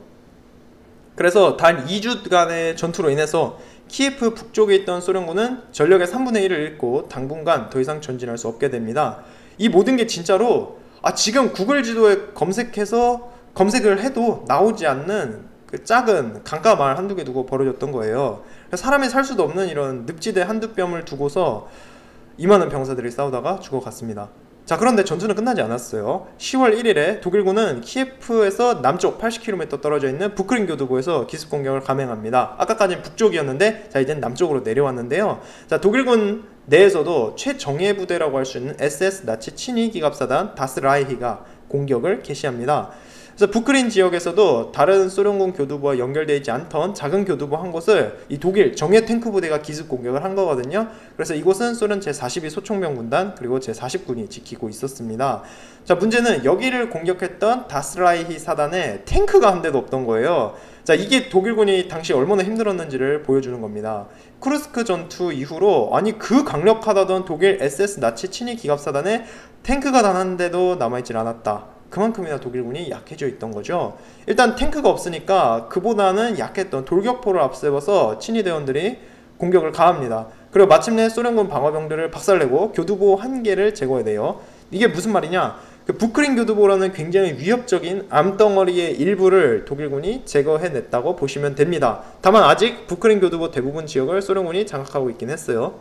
그래서 단 이 주간의 전투로 인해서 키예프 북쪽에 있던 소련군은 전력의 삼분의 일을 잃고 당분간 더 이상 전진할 수 없게 됩니다. 이 모든 게 진짜로 아 지금 구글 지도에 검색해서 검색을 해도 나오지 않는 그 작은 강가 마을 한두 개 두고 벌어졌던 거예요. 사람이 살 수도 없는 이런 늪지대 한두 뼘을 두고서 이 많은 병사들이 싸우다가 죽어갔습니다. 자, 그런데 전투는 끝나지 않았어요. 시월 일일에 독일군은 키예프에서 남쪽 팔십 킬로미터 떨어져 있는 부크린 교두보에서 기습 공격을 감행합니다. 아까까지는 북쪽이었는데 자 이제는 남쪽으로 내려왔는데요. 자, 독일군 내에서도 최정예 부대라고 할 수 있는 에스에스 나치 친위 기갑사단 다스라이히가 공격을 개시합니다. 그래서 부크린 지역에서도 다른 소련군 교두보와 연결되어 있지 않던 작은 교두보 한 곳을 이 독일 정예 탱크 부대가 기습 공격을 한 거거든요. 그래서 이곳은 소련 제사십이 소총병 군단 그리고 제사십 군이 지키고 있었습니다. 자, 문제는 여기를 공격했던 다스라이히 사단에 탱크가 한 대도 없던 거예요. 자, 이게 독일군이 당시 얼마나 힘들었는지를 보여주는 겁니다. 쿠르스크 전투 이후로 아니 그 강력하다던 독일 에스에스 나치 친위 기갑사단에 탱크가 단 한 대도 남아있질 않았다. 그만큼이나 독일군이 약해져 있던 거죠. 일단 탱크가 없으니까 그보다는 약했던 돌격포를 앞세워서 친위대원들이 공격을 가합니다. 그리고 마침내 소련군 방어병들을 박살내고 교두보 한 개를 제거해내요. 이게 무슨 말이냐, 그 부크린 교두보라는 굉장히 위협적인 암덩어리의 일부를 독일군이 제거해냈다고 보시면 됩니다. 다만 아직 부크린 교두보 대부분 지역을 소련군이 장악하고 있긴 했어요.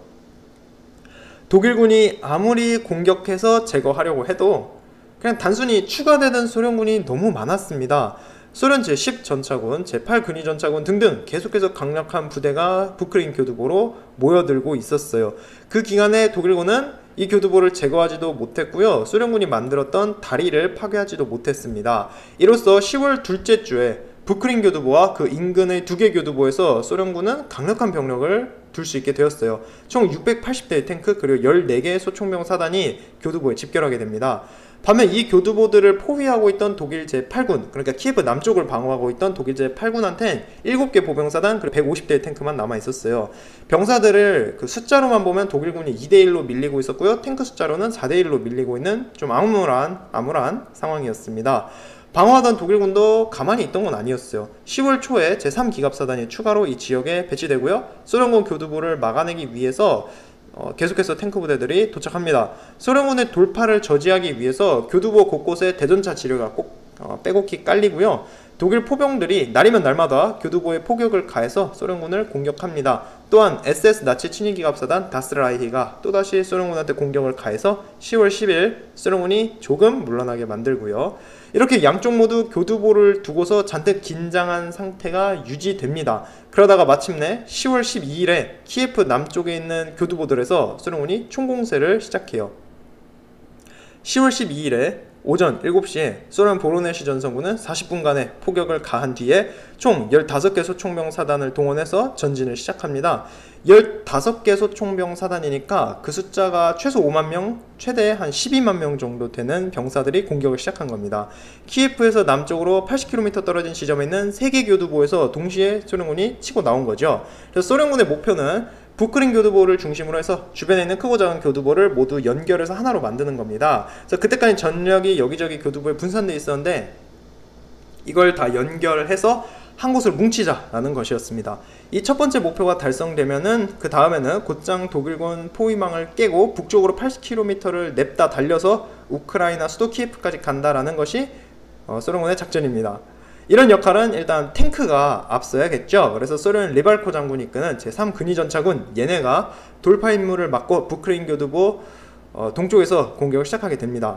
독일군이 아무리 공격해서 제거하려고 해도 그냥 단순히 추가되는 소련군이 너무 많았습니다. 소련 제십 전차군, 제팔 근위전차군 등등 계속해서 강력한 부대가 부크린 교두보로 모여들고 있었어요. 그 기간에 독일군은 이 교두보를 제거하지도 못했고요, 소련군이 만들었던 다리를 파괴하지도 못했습니다. 이로써 시월 둘째 주에 부크린 교두보와 그 인근의 두 개 교두보에서 소련군은 강력한 병력을 둘 수 있게 되었어요. 총 육백팔십 대의 탱크 그리고 열네 개의 소총병 사단이 교두보에 집결하게 됩니다. 반면 이 교두보들을 포위하고 있던 독일 제팔 군, 그러니까 키예프 남쪽을 방어하고 있던 독일 제팔 군한텐 일곱 개 보병사단 그리고 백오십 대의 탱크만 남아있었어요. 병사들을 그 숫자로만 보면 독일군이 이 대 일로 밀리고 있었고요, 탱크 숫자로는 사 대 일로 밀리고 있는 좀 암울한 암울한 상황이었습니다. 방어하던 독일군도 가만히 있던 건 아니었어요. 시월 초에 제삼 기갑사단이 추가로 이 지역에 배치되고요, 소련군 교두보를 막아내기 위해서 어, 계속해서 탱크 부대들이 도착합니다. 소련군의 돌파를 저지하기 위해서 교두보 곳곳에 대전차 지뢰가 꼭 어, 빼곡히 깔리고요, 독일 포병들이 날이면 날마다 교두보에 포격을 가해서 소련군을 공격합니다. 또한 에스에스 나치 친위기갑사단 다스라이히가 또다시 소련군한테 공격을 가해서 시월 십일 소련군이 조금 물러나게 만들고요. 이렇게 양쪽 모두 교두보를 두고서 잔뜩 긴장한 상태가 유지됩니다. 그러다가 마침내 시월 십이일에 키예프 남쪽에 있는 교두보들에서 소련군이 총공세를 시작해요. 시월 십이일에 오전 일곱 시에 소련 보로네시 전선군은 사십 분간의 포격을 가한 뒤에 총 열다섯 개 소총병 사단을 동원해서 전진을 시작합니다. 열다섯 개 소총병 사단이니까 그 숫자가 최소 오만 명, 최대 한 십이만 명 정도 되는 병사들이 공격을 시작한 겁니다. 키예프에서 남쪽으로 팔십 킬로미터 떨어진 지점에 있는 세 개 교두보에서 동시에 소련군이 치고 나온 거죠. 그래서 소련군의 목표는 부크린 교두보를 중심으로 해서 주변에 있는 크고 작은 교두보를 모두 연결해서 하나로 만드는 겁니다. 그래서 그때까지 전력이 여기저기 교두보에 분산되어 있었는데 이걸 다 연결해서 한 곳으로 뭉치자라는 것이었습니다. 이 첫 번째 목표가 달성되면은 그 다음에는 곧장 독일군 포위망을 깨고 북쪽으로 팔십 킬로미터를 냅다 달려서 우크라이나 수도 키예프까지 간다라는 것이 어, 소련군의 작전입니다. 이런 역할은 일단 탱크가 앞서야겠죠. 그래서 소련 리발코 장군이 이끄는 제삼 근위전차군 얘네가 돌파 임무를 맡고 부크린 교두보 어, 동쪽에서 공격을 시작하게 됩니다.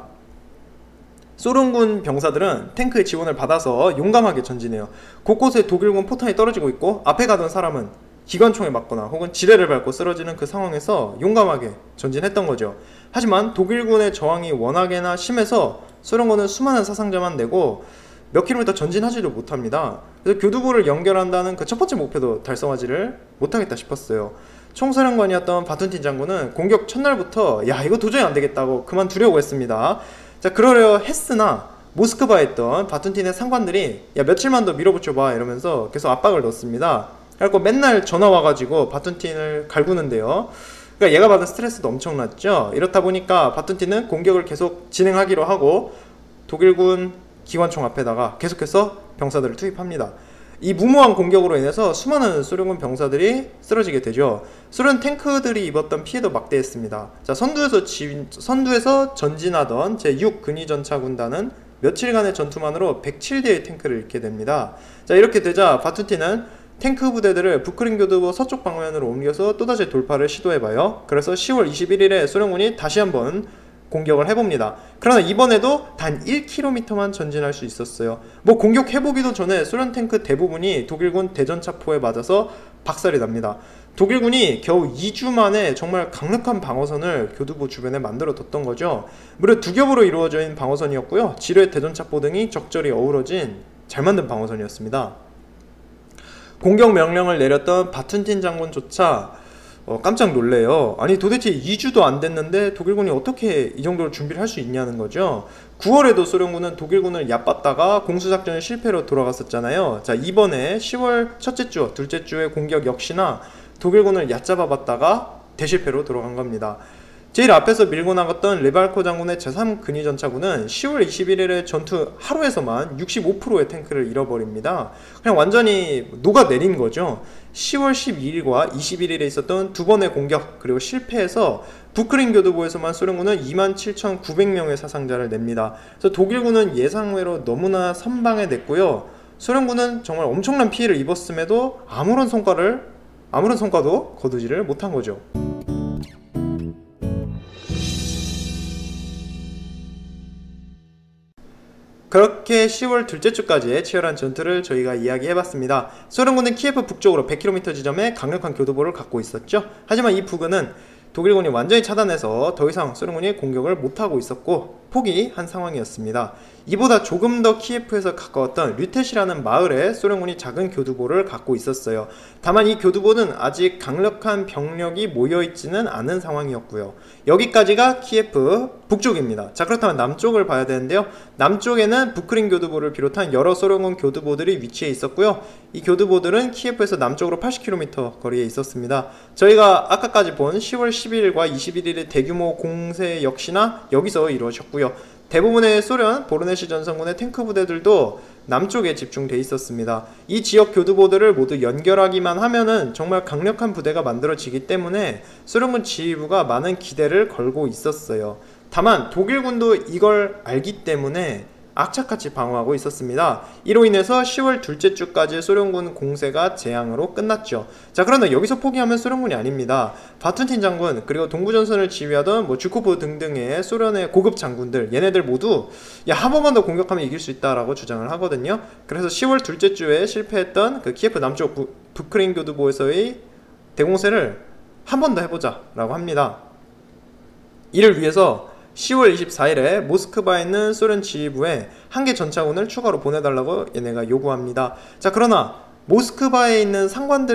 소련군 병사들은 탱크의 지원을 받아서 용감하게 전진해요. 곳곳에 독일군 포탄이 떨어지고 있고 앞에 가던 사람은 기관총에 맞거나 혹은 지뢰를 밟고 쓰러지는 그 상황에서 용감하게 전진했던 거죠. 하지만 독일군의 저항이 워낙에나 심해서 소련군은 수많은 사상자만 내고 몇 킬로미터 전진하지도 못합니다. 그래서 교두보를 연결한다는 그 첫 번째 목표도 달성하지를 못하겠다 싶었어요. 총사령관이었던 바툰틴 장군은 공격 첫날부터 야 이거 도저히 안되겠다고 그만두려고 했습니다. 자 그러려 했으나 모스크바에 있던 바툰틴의 상관들이 야 며칠만 더 밀어붙여봐 이러면서 계속 압박을 넣었습니다. 그래서 맨날 전화 와가지고 바툰틴을 갈구는데요. 그러니까 얘가 받은 스트레스도 엄청났죠. 이렇다 보니까 바툰틴은 공격을 계속 진행하기로 하고 독일군 기관총 앞에다가 계속해서 병사들을 투입합니다. 이 무모한 공격으로 인해서 수많은 소련군 병사들이 쓰러지게 되죠. 소련 탱크들이 입었던 피해도 막대했습니다. 자, 선두에서, 지, 선두에서 전진하던 제육 근위전차군단은 며칠간의 전투만으로 백칠 대의 탱크를 잃게 됩니다. 자, 이렇게 되자 바툰틴은 탱크 부대들을 부크린 교두보 서쪽 방면으로 옮겨서 또다시 돌파를 시도해봐요. 그래서 시월 이십일일에 소련군이 다시 한번 공격을 해봅니다. 그러나 이번에도 단 일 킬로미터만 전진할 수 있었어요. 뭐 공격해보기도 전에 소련 탱크 대부분이 독일군 대전차포에 맞아서 박살이 납니다. 독일군이 겨우 이 주 만에 정말 강력한 방어선을 교두보 주변에 만들어뒀던 거죠. 무려 두 겹으로 이루어져 있는 방어선이었고요. 지뢰, 대전차포 등이 적절히 어우러진 잘 만든 방어선이었습니다. 공격 명령을 내렸던 바툰틴 장군조차 어, 깜짝 놀래요. 아니 도대체 이 주도 안 됐는데 독일군이 어떻게 이 정도로 준비를 할 수 있냐는 거죠. 구월에도 소련군은 독일군을 얕봤다가 공수작전을 실패로 돌아갔었잖아요. 자 이번에 시월 첫째 주, 둘째 주의 공격 역시나 독일군을 얕잡아 봤다가 대실패로 돌아간 겁니다. 제일 앞에서 밀고 나갔던 리발코 장군의 제삼 근위전차군은 시월 이십일일의 전투 하루에서만 육십오 퍼센트의 탱크를 잃어버립니다. 그냥 완전히 녹아내린 거죠. 시월 십이일과 이십일일에 있었던 두 번의 공격 그리고 실패해서 부크린 교두보에서만 소련군은 이만 칠천구백 명의 사상자를 냅니다. 그래서 독일군은 예상외로 너무나 선방에 냈고요. 소련군은 정말 엄청난 피해를 입었음에도 아무런 성과를 아무런 성과도 거두지를 못한 거죠. 그렇게 시월 둘째 주까지의 치열한 전투를 저희가 이야기해봤습니다. 소련군은 키예프 북쪽으로 백 킬로미터 지점에 강력한 교두보를 갖고 있었죠. 하지만 이 부근은 독일군이 완전히 차단해서 더 이상 소련군이 공격을 못하고 있었고 포기한 상황이었습니다. 이보다 조금 더 키예프에서 가까웠던 류텟이라는 마을에 소련군이 작은 교두보를 갖고 있었어요. 다만 이 교두보는 아직 강력한 병력이 모여있지는 않은 상황이었고요. 여기까지가 키예프 북쪽입니다. 자 그렇다면 남쪽을 봐야 되는데요. 남쪽에는 부크린 교두보를 비롯한 여러 소련군 교두보들이 위치해 있었고요. 이 교두보들은 키예프에서 남쪽으로 팔십 킬로미터 거리에 있었습니다. 저희가 아까까지 본 시월 십일일과 이십일일의 대규모 공세 역시나 여기서 이루어졌고요. 대부분의 소련 보르네시 전선군의 탱크 부대들도 남쪽에 집중돼 있었습니다. 이 지역 교두보들을 모두 연결하기만 하면은 정말 강력한 부대가 만들어지기 때문에 소련군 지휘부가 많은 기대를 걸고 있었어요. 다만 독일군도 이걸 알기 때문에 악착같이 방어하고 있었습니다. 이로 인해서 시월 둘째 주까지 소련군 공세가 재앙으로 끝났죠. 자, 그러나 여기서 포기하면 소련군이 아닙니다. 바툰틴 장군 그리고 동부전선을 지휘하던 뭐 주코프 등등의 소련의 고급 장군들, 얘네들 모두 야, 한 번만 더 공격하면 이길 수 있다라고 주장을 하거든요. 그래서 시월 둘째 주에 실패했던 그 키예프 남쪽 부, 부크린 교두보에서의 대공세를 한 번 더 해보자 라고 합니다. 이를 위해서 시월 이십사일에 모스크바에 있는 소련 지휘부에 한 개 전차군을 추가로 보내달라고 얘네가 요구합니다. 자, 그러나 모스크바에 있는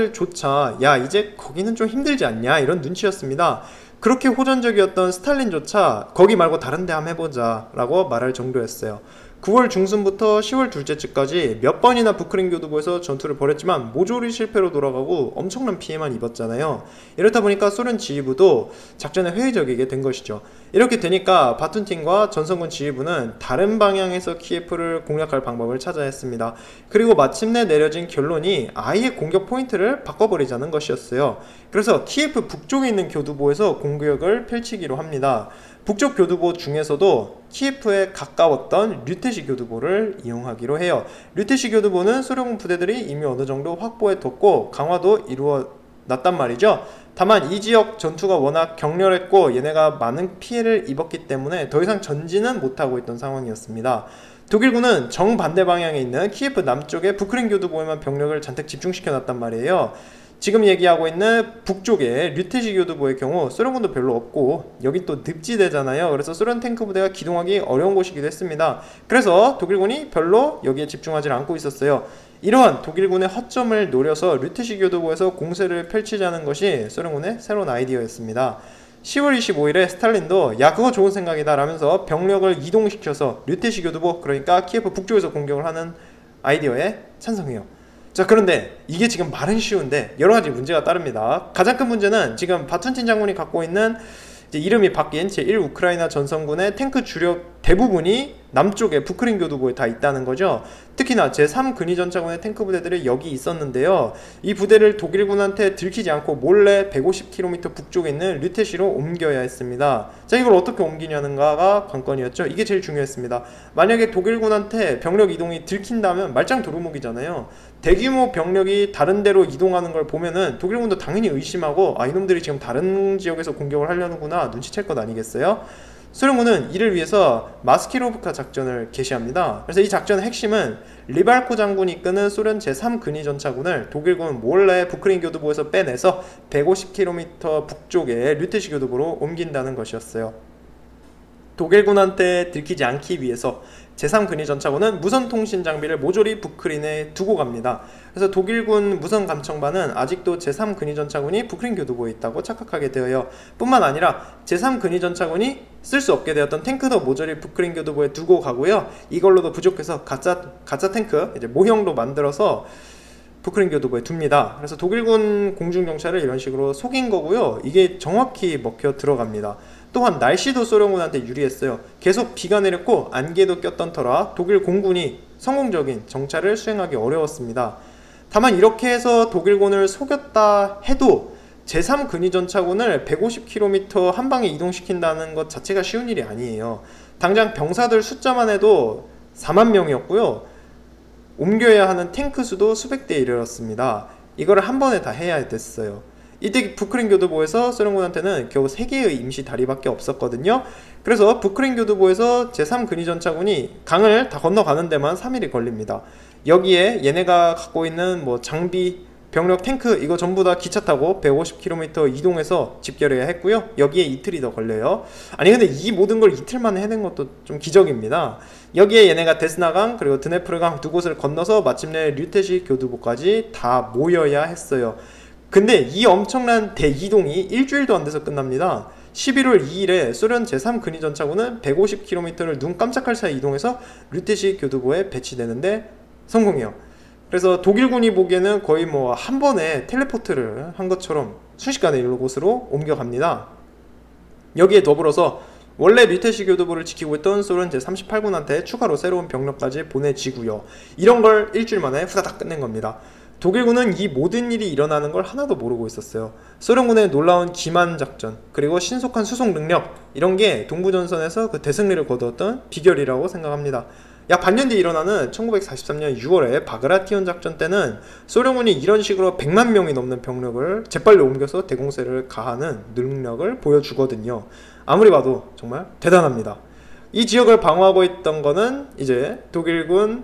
상관들조차 야, 이제 거기는 좀 힘들지 않냐 이런 눈치였습니다. 그렇게 호전적이었던 스탈린조차 거기 말고 다른 데 한번 해보자 라고 말할 정도였어요. 구월 중순부터 시월 둘째 주까지 몇 번이나 부크린 교두보에서 전투를 벌였지만 모조리 실패로 돌아가고 엄청난 피해만 입었잖아요. 이렇다 보니까 소련 지휘부도 작전에 회의적이게 된 것이죠. 이렇게 되니까 바툰틴과 전선군 지휘부는 다른 방향에서 키예프를 공략할 방법을 찾아야 했습니다. 그리고 마침내 내려진 결론이 아예 공격 포인트를 바꿔버리자는 것이었어요. 그래서 키예프 북쪽에 있는 교두보에서 공격을 펼치기로 합니다. 북쪽 교두보 중에서도 키예프에 가까웠던 류테시 교두보를 이용하기로 해요. 류테시 교두보는 소련군 부대들이 이미 어느 정도 확보해뒀고 강화도 이루어놨단 말이죠. 다만 이 지역 전투가 워낙 격렬했고 얘네가 많은 피해를 입었기 때문에 더 이상 전진은 못하고 있던 상황이었습니다. 독일군은 정반대 방향에 있는 키예프 남쪽의 부크린 교두보에만 병력을 잔뜩 집중시켜놨단 말이에요. 지금 얘기하고 있는 북쪽의 류테시 교두보의 경우 소련군도 별로 없고 여긴 또 늪지대잖아요. 그래서 소련 탱크 부대가 기동하기 어려운 곳이기도 했습니다. 그래서 독일군이 별로 여기에 집중하지 않고 있었어요. 이러한 독일군의 허점을 노려서 류테시 교두보에서 공세를 펼치자는 것이 소련군의 새로운 아이디어였습니다. 시월 이십오일에 스탈린도 야, 그거 좋은 생각이다 라면서 병력을 이동시켜서 류테시 교두보, 그러니까 키예프 북쪽에서 공격을 하는 아이디어에 찬성해요. 자, 그런데 이게 지금 말은 쉬운데 여러가지 문제가 따릅니다. 가장 큰 문제는 지금 바툰틴 장군이 갖고 있는 이제 이름이 바뀐 제일 우크라이나 전선군의 탱크 주력 대부분이 남쪽에 부크린 교두보에 다 있다는 거죠. 특히나 제삼 근위전차군의 탱크 부대들이 여기 있었는데요. 이 부대를 독일군한테 들키지 않고 몰래 백오십 킬로미터 북쪽에 있는 류테시로 옮겨야 했습니다. 자, 이걸 어떻게 옮기냐는가가 관건이었죠. 이게 제일 중요했습니다. 만약에 독일군한테 병력 이동이 들킨다면 말짱 도루묵이잖아요. 대규모 병력이 다른 데로 이동하는 걸 보면은 독일군도 당연히 의심하고 아, 이놈들이 지금 다른 지역에서 공격을 하려는구나 눈치챌 것 아니겠어요? 소련군은 이를 위해서 마스키로브카 작전을 개시합니다. 그래서 이 작전의 핵심은 리발코 장군이 이끄는 소련 제삼 근위전차군을 독일군 몰래 부크린 교두보에서 빼내서 백오십 킬로미터 북쪽의 류테시 교두보로 옮긴다는 것이었어요. 독일군한테 들키지 않기 위해서 제삼 근위전차군은 무선통신 장비를 모조리 부크린에 두고 갑니다. 그래서 독일군 무선감청반은 아직도 제삼 근위전차군이 부크린 교두보에 있다고 착각하게 되어요. 뿐만 아니라 제삼 근위전차군이 쓸 수 없게 되었던 탱크도 모조리 부크린 교두보에 두고 가고요. 이걸로도 부족해서 가짜, 가짜 탱크, 이제 모형도 만들어서 부크린 교두보에 둡니다. 그래서 독일군 공중정찰을 이런 식으로 속인 거고요. 이게 정확히 먹혀 들어갑니다. 또한 날씨도 소련군한테 유리했어요. 계속 비가 내렸고 안개도 꼈던 터라 독일 공군이 성공적인 정찰을 수행하기 어려웠습니다. 다만 이렇게 해서 독일군을 속였다 해도 제삼 근위전차군을 백오십 킬로미터 한 방에 이동시킨다는 것 자체가 쉬운 일이 아니에요. 당장 병사들 숫자만 해도 사만 명이었고요. 옮겨야 하는 탱크 수도 수백 대에 이르렀습니다. 이거를 한 번에 다 해야 됐어요. 이때 부크린 교두보에서 소련군한테는 겨우 세 개의 임시 다리밖에 없었거든요. 그래서 부크린 교두보에서 제삼 근위전차군이 강을 다 건너가는 데만 삼 일이 걸립니다. 여기에 얘네가 갖고 있는 뭐 장비, 병력, 탱크 이거 전부 다 기차 타고 백오십 킬로미터 이동해서 집결해야 했고요. 여기에 이틀이 더 걸려요. 아니 근데 이 모든 걸 이틀 만에 해낸 것도 좀 기적입니다. 여기에 얘네가 데스나강 그리고 드네프르강 두 곳을 건너서 마침내 류테시 교두보까지 다 모여야 했어요. 근데 이 엄청난 대이동이 일주일도 안 돼서 끝납니다. 십일월 이일에 소련 제삼 근위전차군은 백오십 킬로미터를 눈 깜짝할 사이 이동해서 류테시 교두보에 배치되는데 성공해요. 그래서 독일군이 보기에는 거의 뭐 한 번에 텔레포트를 한 것처럼 순식간에 이곳으로 옮겨갑니다. 여기에 더불어서 원래 류테시 교두보를 지키고 있던 소련 제삼십팔 군한테 추가로 새로운 병력까지 보내지고요. 이런 걸 일주일 만에 후다닥 끝낸 겁니다. 독일군은 이 모든 일이 일어나는 걸 하나도 모르고 있었어요. 소련군의 놀라운 기만 작전 그리고 신속한 수송 능력 이런 게 동부전선에서 그 대승리를 거두었던 비결이라고 생각합니다. 약 반년 뒤 일어나는 천구백사십삼 년 유월에 바그라티온 작전 때는 소련군이 이런 식으로 백만 명이 넘는 병력을 재빨리 옮겨서 대공세를 가하는 능력을 보여주거든요. 아무리 봐도 정말 대단합니다. 이 지역을 방어하고 있던 거는 이제 독일군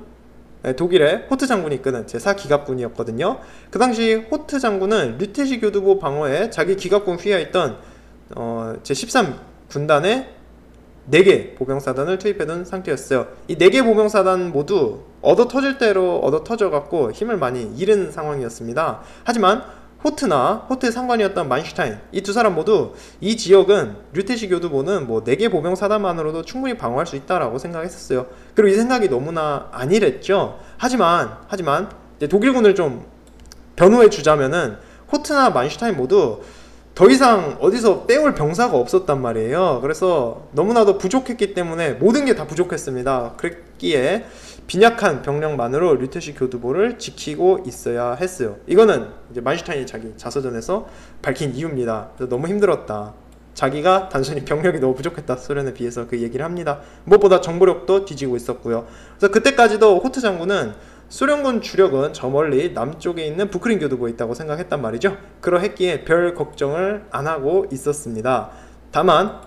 독일의 호트 장군이 이끄는 제사 기갑군이었거든요. 그 당시 호트 장군은 류테시 교두보 방어에 자기 기갑군 휘하에 있던 어, 제십삼 군단의 네 개 보병사단을 투입해둔 상태였어요. 이 네 개 보병사단 모두 얻어 터질 대로 얻어 터져갖고 힘을 많이 잃은 상황이었습니다. 하지만 호트나 호트의 상관이었던 만슈타인, 이 두 사람 모두 이 지역은 류테시 교두보는 뭐 네 개 보병사단만으로도 충분히 방어할 수 있다라고 생각했었어요. 그리고 이 생각이 너무나 아니랬죠. 하지만 하지만 독일군을 좀 변호해 주자면은 호트나 만슈타인 모두 더 이상 어디서 빼올 병사가 없었단 말이에요. 그래서 너무나도 부족했기 때문에 모든 게 다 부족했습니다. 그랬기에 빈약한 병력만으로 류테시 교두보를 지키고 있어야 했어요. 이거는 이제 만슈타인이 자기 자서전에서 밝힌 이유입니다. 그래서 너무 힘들었다. 자기가 단순히 병력이 너무 부족했다. 소련에 비해서 그 얘기를 합니다. 무엇보다 정보력도 뒤지고 있었고요. 그래서 그때까지도 호트 장군은 소련군 주력은 저 멀리 남쪽에 있는 부크린 교두보에 있다고 생각했단 말이죠. 그러했기에 별 걱정을 안 하고 있었습니다. 다만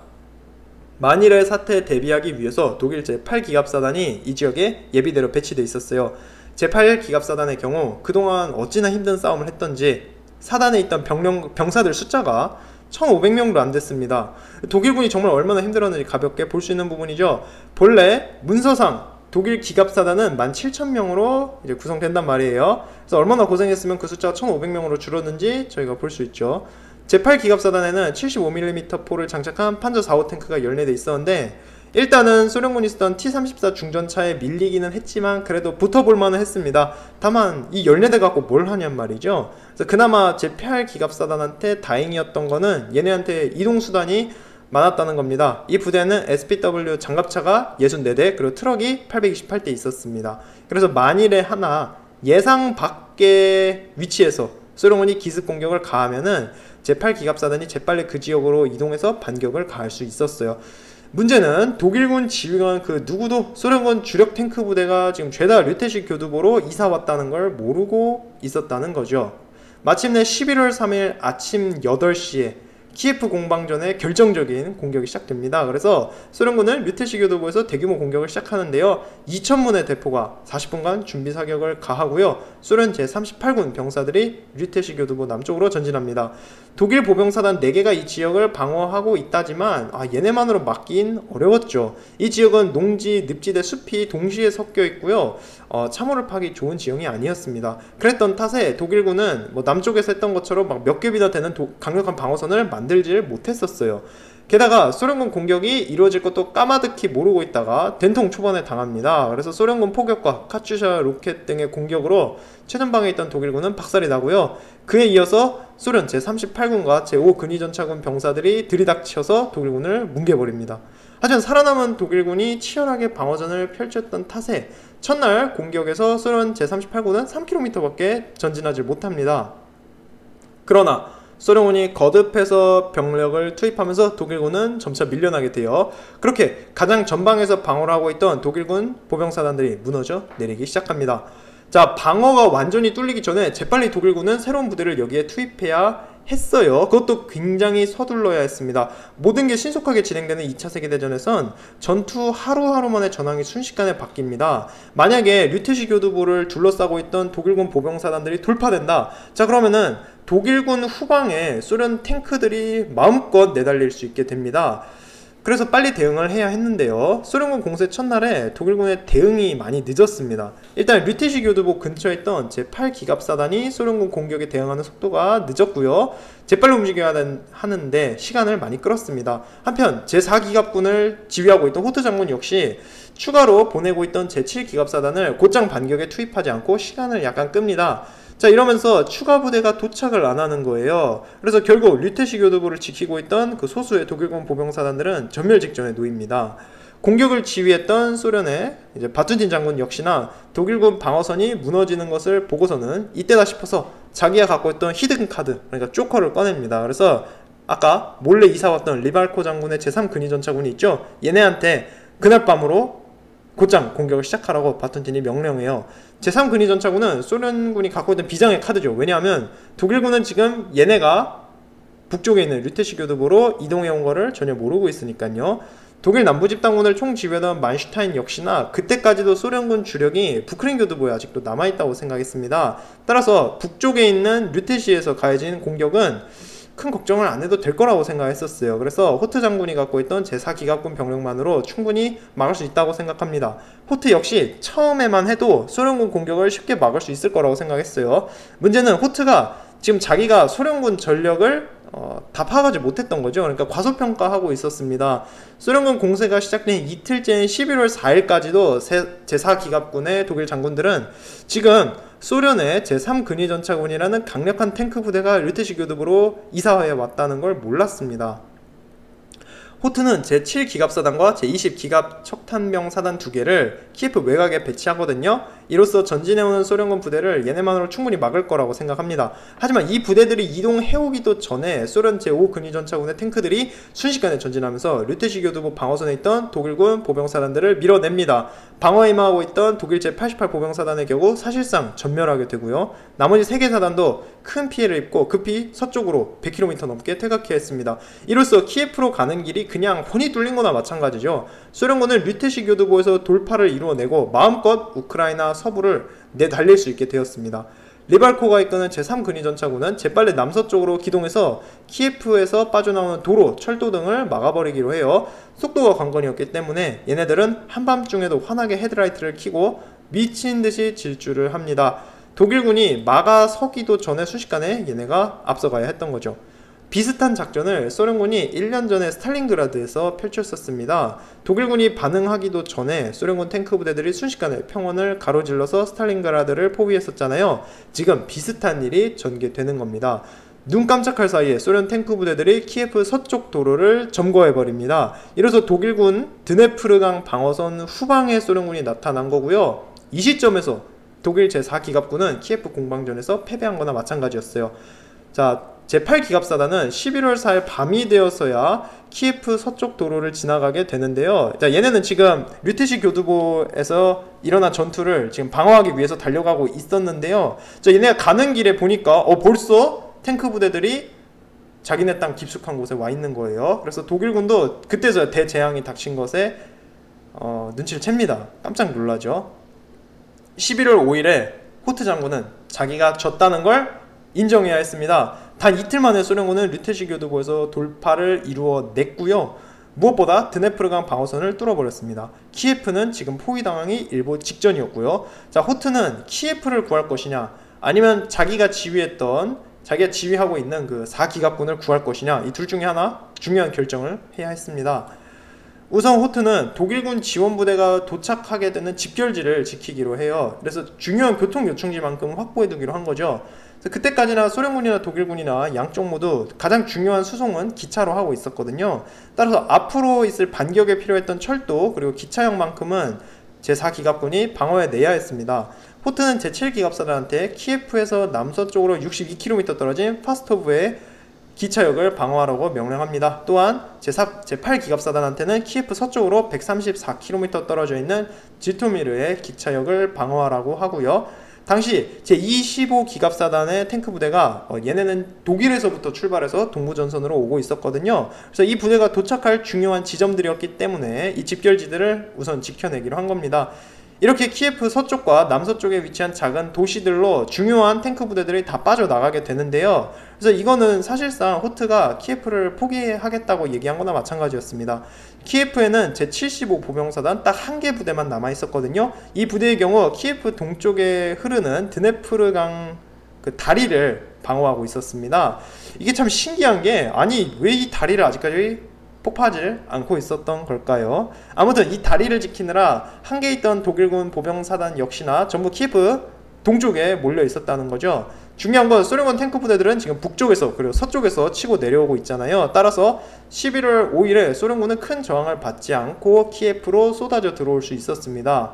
만일의 사태에 대비하기 위해서 독일 제팔 기갑사단이 이 지역에 예비대로 배치되어 있었어요. 제팔 기갑사단의 경우 그동안 어찌나 힘든 싸움을 했던지 사단에 있던 병력, 병사들 숫자가 천오백 명도 안 됐습니다. 독일군이 정말 얼마나 힘들었는지 가볍게 볼 수 있는 부분이죠. 본래 문서상 독일 기갑사단은 만 칠천 명으로 이제 구성된단 말이에요. 그래서 얼마나 고생했으면 그 숫자가 천오백 명으로 줄었는지 저희가 볼 수 있죠. 제팔 기갑사단에는 칠십오 밀리미터 포를 장착한 판저 사 호 탱크가 열네 대 있었는데 일단은 소련군이 쓰던 티 삼십사 중전차에 밀리기는 했지만 그래도 붙어볼 만은 했습니다. 다만 이 열네 대 갖고 뭘 하냔 말이죠. 그래서 그나마 제팔 기갑사단한테 다행이었던 거는 얘네한테 이동수단이 많았다는 겁니다. 이 부대는 에스피더블유 장갑차가 육십사 대 그리고 트럭이 팔백이십팔 대 있었습니다. 그래서 만일에 하나 예상 밖의 위치에서 소련군이 기습 공격을 가하면은 제팔 기갑사단이 재빨리 그 지역으로 이동해서 반격을 가할 수 있었어요. 문제는 독일군 지휘관 그 누구도 소련군 주력 탱크 부대가 지금 죄다 류테시 교두보로 이사 왔다는 걸 모르고 있었다는 거죠. 마침내 십일월 삼일 아침 여덟 시에 키예프 공방전에 결정적인 공격이 시작됩니다. 그래서 소련군은 류테시 교두보에서 대규모 공격을 시작하는데요. 이천 문의 대포가 사십 분간 준비 사격을 가하고요. 소련 제삼십팔 군 병사들이 류테시 교두보 남쪽으로 전진합니다. 독일 보병사단 네 개가 이 지역을 방어하고 있다지만 아, 얘네만으로 막긴 어려웠죠. 이 지역은 농지, 늪지대, 숲이 동시에 섞여 있고요. 어, 참호를 파기 좋은 지형이 아니었습니다. 그랬던 탓에 독일군은 뭐 남쪽에서 했던 것처럼 막 몇 겹이나 되는 도, 강력한 방어선을 만들질 못했었어요. 게다가 소련군 공격이 이루어질 것도 까마득히 모르고 있다가 된통 초반에 당합니다. 그래서 소련군 포격과 카츄샤 로켓 등의 공격으로 최전방에 있던 독일군은 박살이 나고요. 그에 이어서 소련 제삼십팔 군과 제오 근위전차군 병사들이 들이닥쳐서 독일군을 뭉개버립니다. 하지만 살아남은 독일군이 치열하게 방어전을 펼쳤던 탓에 첫날 공격에서 소련 제삼십팔 군은 삼 킬로미터밖에 전진하지 못합니다. 그러나 소련군이 거듭해서 병력을 투입하면서 독일군은 점차 밀려나게 돼요. 그렇게 가장 전방에서 방어를 하고 있던 독일군 보병사단들이 무너져 내리기 시작합니다. 자, 방어가 완전히 뚫리기 전에 재빨리 독일군은 새로운 부대를 여기에 투입해야 했어요. 그것도 굉장히 서둘러야 했습니다. 모든 게 신속하게 진행되는 이 차 세계대전에선 전투 하루하루만의 전황이 순식간에 바뀝니다. 만약에 류테시 교두보를 둘러싸고 있던 독일군 보병사단들이 돌파된다. 자, 그러면은 독일군 후방에 소련 탱크들이 마음껏 내달릴 수 있게 됩니다. 그래서 빨리 대응을 해야 했는데요. 소련군 공세 첫날에 독일군의 대응이 많이 늦었습니다. 일단 류테시 교두보 근처에 있던 제팔 기갑사단이 소련군 공격에 대응하는 속도가 늦었고요. 재빨리 움직여야 하는데 시간을 많이 끌었습니다. 한편 제사 기갑군을 지휘하고 있던 호트 장군 역시 추가로 보내고 있던 제칠 기갑사단을 곧장 반격에 투입하지 않고 시간을 약간 끕니다. 자, 이러면서 추가 부대가 도착을 안 하는 거예요. 그래서 결국 류테시 교두보를 지키고 있던 그 소수의 독일군 보병사단들은 전멸 직전에 놓입니다. 공격을 지휘했던 소련의 이제 바투딘 장군 역시나 독일군 방어선이 무너지는 것을 보고서는 이때다 싶어서 자기가 갖고 있던 히든 카드, 그러니까 조커를 꺼냅니다. 그래서 아까 몰래 이사 왔던 리발코 장군의 제삼 근위전차군이 있죠. 얘네한테 그날 밤으로 곧장 공격을 시작하라고 바톤틴이 명령해요. 제삼 근위전차군은 소련군이 갖고 있는 비장의 카드죠. 왜냐하면 독일군은 지금 얘네가 북쪽에 있는 류테시 교두보로 이동해온 거를 전혀 모르고 있으니까요. 독일 남부집단군을 총지휘하던 만슈타인 역시나 그때까지도 소련군 주력이 부크린 교두보에 아직도 남아있다고 생각했습니다. 따라서 북쪽에 있는 류테시에서 가해진 공격은 큰 걱정을 안 해도 될 거라고 생각했었어요. 그래서 호트 장군이 갖고 있던 제사 기갑군 병력만으로 충분히 막을 수 있다고 생각합니다. 호트 역시 처음에만 해도 소련군 공격을 쉽게 막을 수 있을 거라고 생각했어요. 문제는 호트가 지금 자기가 소련군 전력을 어, 다 파악하지 못했던 거죠. 그러니까 과소평가하고 있었습니다. 소련군 공세가 시작된 이틀째인 십일월 사일까지도 제사 기갑군의 독일 장군들은 지금 소련의 제삼 근위전차군이라는 강력한 탱크 부대가 류테시 교두보로 이사해 왔다는 걸 몰랐습니다. 호트는 제칠 기갑사단과 제이십 기갑 척탄병 사단 두 개를 키예프 외곽에 배치하거든요. 이로써 전진해오는 소련군 부대를 얘네만으로 충분히 막을 거라고 생각합니다. 하지만 이 부대들이 이동해오기도 전에 소련 제오 근위전차군의 탱크들이 순식간에 전진하면서 류테시 교두보 방어선에 있던 독일군 보병사단들을 밀어냅니다. 방어에 임하고 있던 독일 제팔십팔 보병사단의 경우 사실상 전멸하게 되고요. 나머지 세 개 사단도 큰 피해를 입고 급히 서쪽으로 백 킬로미터 넘게 퇴각해야 했습니다. 이로써 키예프로 가는 길이 그냥 혼이 뚫린 거나 마찬가지죠. 소련군은 류테시 교두보에서 돌파를 이루어내고 마음껏 우크라이나 서부를 내달릴 수 있게 되었습니다. 리발코가 이끄는 제삼 근위전차군은 재빨리 남서쪽으로 기동해서 키예프에서 빠져나오는 도로, 철도 등을 막아버리기로 해요. 속도가 관건이었기 때문에 얘네들은 한밤중에도 환하게 헤드라이트를 켜고 미친듯이 질주를 합니다. 독일군이 막아서기도 전에 순식간에 얘네가 앞서가야 했던 거죠. 비슷한 작전을 소련군이 일 년 전에 스탈린그라드에서 펼쳤었습니다. 독일군이 반응하기도 전에 소련군 탱크 부대들이 순식간에 평원을 가로질러서 스탈린그라드를 포위했었잖아요. 지금 비슷한 일이 전개되는 겁니다. 눈 깜짝할 사이에 소련 탱크 부대들이 키예프 서쪽 도로를 점거해버립니다. 이로써 독일군 드네프르강 방어선 후방에 소련군이 나타난 거고요. 이 시점에서 독일 제사 기갑군은 키예프 공방전에서 패배한 거나 마찬가지였어요. 자, 제팔 기갑사단은 십일월 사일 밤이 되어서야 키예프 서쪽 도로를 지나가게 되는데요. 자, 얘네는 지금 류테시 교두보에서 일어난 전투를 지금 방어하기 위해서 달려가고 있었는데요. 자, 얘네가 가는 길에 보니까 어 벌써 탱크 부대들이 자기네 땅 깊숙한 곳에 와 있는 거예요. 그래서 독일군도 그때서야 대재앙이 닥친 것에 어, 눈치를 챕니다. 깜짝 놀라죠. 십일월 오일에 호트 장군은 자기가 졌다는 걸 인정해야 했습니다. 단 이틀 만에 소련군은 류테시 교두보에서 돌파를 이루어냈고요. 무엇보다 드네프르강 방어선을 뚫어버렸습니다. 키예프는 지금 포위당하기 일보 직전이었고요. 자, 호트는 키예프를 구할 것이냐 아니면 자기가 지휘했던 자기가 지휘하고 있는 그 사 기갑군을 구할 것이냐, 이 둘 중에 하나 중요한 결정을 해야 했습니다. 우선 호트는 독일군 지원부대가 도착하게 되는 집결지를 지키기로 해요. 그래서 중요한 교통요충지만큼 확보해두기로 한 거죠. 그때까지나 소련군이나 독일군이나 양쪽 모두 가장 중요한 수송은 기차로 하고 있었거든요. 따라서 앞으로 있을 반격에 필요했던 철도 그리고 기차역만큼은 제사 기갑군이 방어해내야 했습니다. 호트는 제칠 기갑사단한테 키예프에서 남서쪽으로 육십이 킬로미터 떨어진 파스토브의 기차역을 방어하라고 명령합니다. 또한 제사, 제팔 기갑사단한테는 키예프 서쪽으로 백삼십사 킬로미터 떨어져 있는 지토미르의 기차역을 방어하라고 하고요. 당시 제이십오 기갑사단의 탱크 부대가 어, 얘네는 독일에서부터 출발해서 동부전선으로 오고 있었거든요. 그래서 이 부대가 도착할 중요한 지점들이었기 때문에 이 집결지들을 우선 지켜내기로 한 겁니다. 이렇게 키예프 서쪽과 남서쪽에 위치한 작은 도시들로 중요한 탱크 부대들이 다 빠져나가게 되는데요. 그래서 이거는 사실상 호트가 키예프를 포기하겠다고 얘기한 거나 마찬가지였습니다. 키예프에는 제칠십오 보병사단 딱 한 개 부대만 남아있었거든요. 이 부대의 경우 키예프 동쪽에 흐르는 드네프르강 그 다리를 방어하고 있었습니다. 이게 참 신기한 게, 아니 왜 이 다리를 아직까지 폭파하지 않고 있었던 걸까요? 아무튼 이 다리를 지키느라 한개 있던 독일군 보병사단 역시나 전부 키예프 동쪽에 몰려 있었다는 거죠. 중요한 건 소련군 탱크 부대들은 지금 북쪽에서 그리고 서쪽에서 치고 내려오고 있잖아요. 따라서 십일월 오일에 소련군은 큰 저항을 받지 않고 키예프로 쏟아져 들어올 수 있었습니다.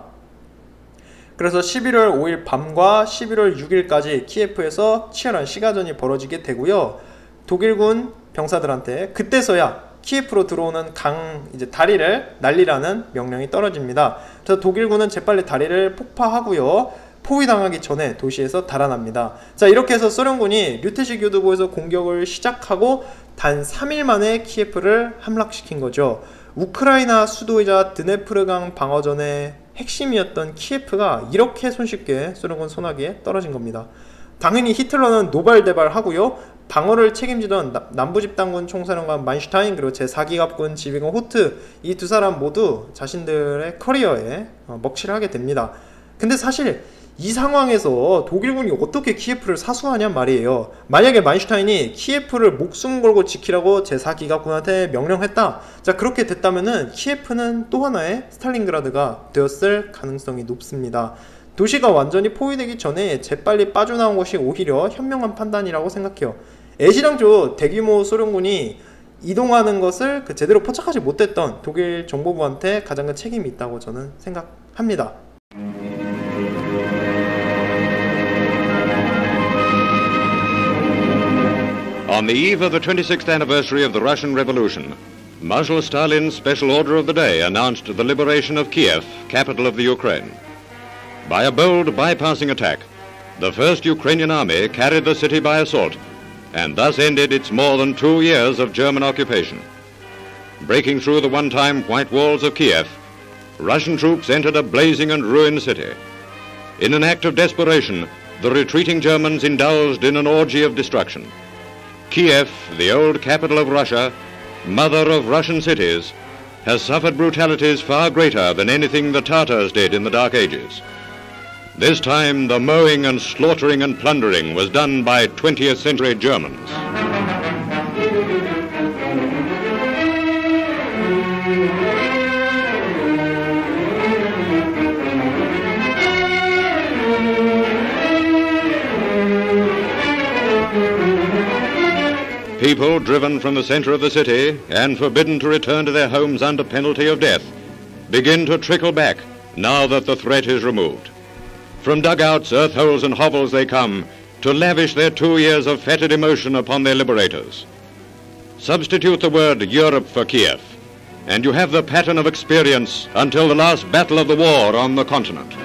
그래서 십일월 오일 밤과 십일월 육일까지 키예프에서 치열한 시가전이 벌어지게 되고요. 독일군 병사들한테 그때서야 키예프로 들어오는 강 이제 다리를 날리라는 명령이 떨어집니다. 그래서 독일군은 재빨리 다리를 폭파하고요. 포위당하기 전에 도시에서 달아납니다. 자, 이렇게 해서 소련군이 류테시 교두보에서 공격을 시작하고 단 삼 일 만에 키예프를 함락시킨 거죠. 우크라이나 수도이자 드네프르강 방어전의 핵심이었던 키예프가 이렇게 손쉽게 소련군 손아귀에 떨어진 겁니다. 당연히 히틀러는 노발대발하고요. 방어를 책임지던 남부집단군 총사령관 만슈타인 그리고 제사 기갑군 지휘관 호트, 이 두 사람 모두 자신들의 커리어에 먹칠을 하게 됩니다. 근데 사실 이 상황에서 독일군이 어떻게 키예프를 사수하냔 말이에요. 만약에 만슈타인이 키예프를 목숨 걸고 지키라고 제사 기갑군한테 명령했다, 자 그렇게 됐다면은 키예프는 또 하나의 스탈린그라드가 되었을 가능성이 높습니다. 도시가 완전히 포위되기 전에 재빨리 빠져나온 것이 오히려 현명한 판단이라고 생각해요. 애시당초 대규모 소련군이 이동하는 것을 그 제대로 포착하지 못했던 독일 정보부한테 가장 큰 책임이 있다고 저는 생각합니다. On the eve of the twenty-sixth anniversary of the Russian Revolution, Marshal Stalin's special order of the day announced the liberation of Kiev, capital of the Ukraine. By a bold bypassing attack, the first Ukrainian army carried the city by assault, and thus ended its more than two years of German occupation. Breaking through the one-time white walls of Kiev, Russian troops entered a blazing and ruined city. In an act of desperation, the retreating Germans indulged in an orgy of destruction. Kiev, the old capital of Russia, mother of Russian cities, has suffered brutalities far greater than anything the Tatars did in the Dark Ages. This time, the mowing and slaughtering and plundering was done by twentieth century Germans. People driven from the center of the city and forbidden to return to their homes under penalty of death begin to trickle back now that the threat is removed. From dugouts, earth holes and hovels they come to lavish their two years of fetid emotion upon their liberators. Substitute the word Europe for Kiev, and you have the pattern of experience until the last battle of the war on the continent.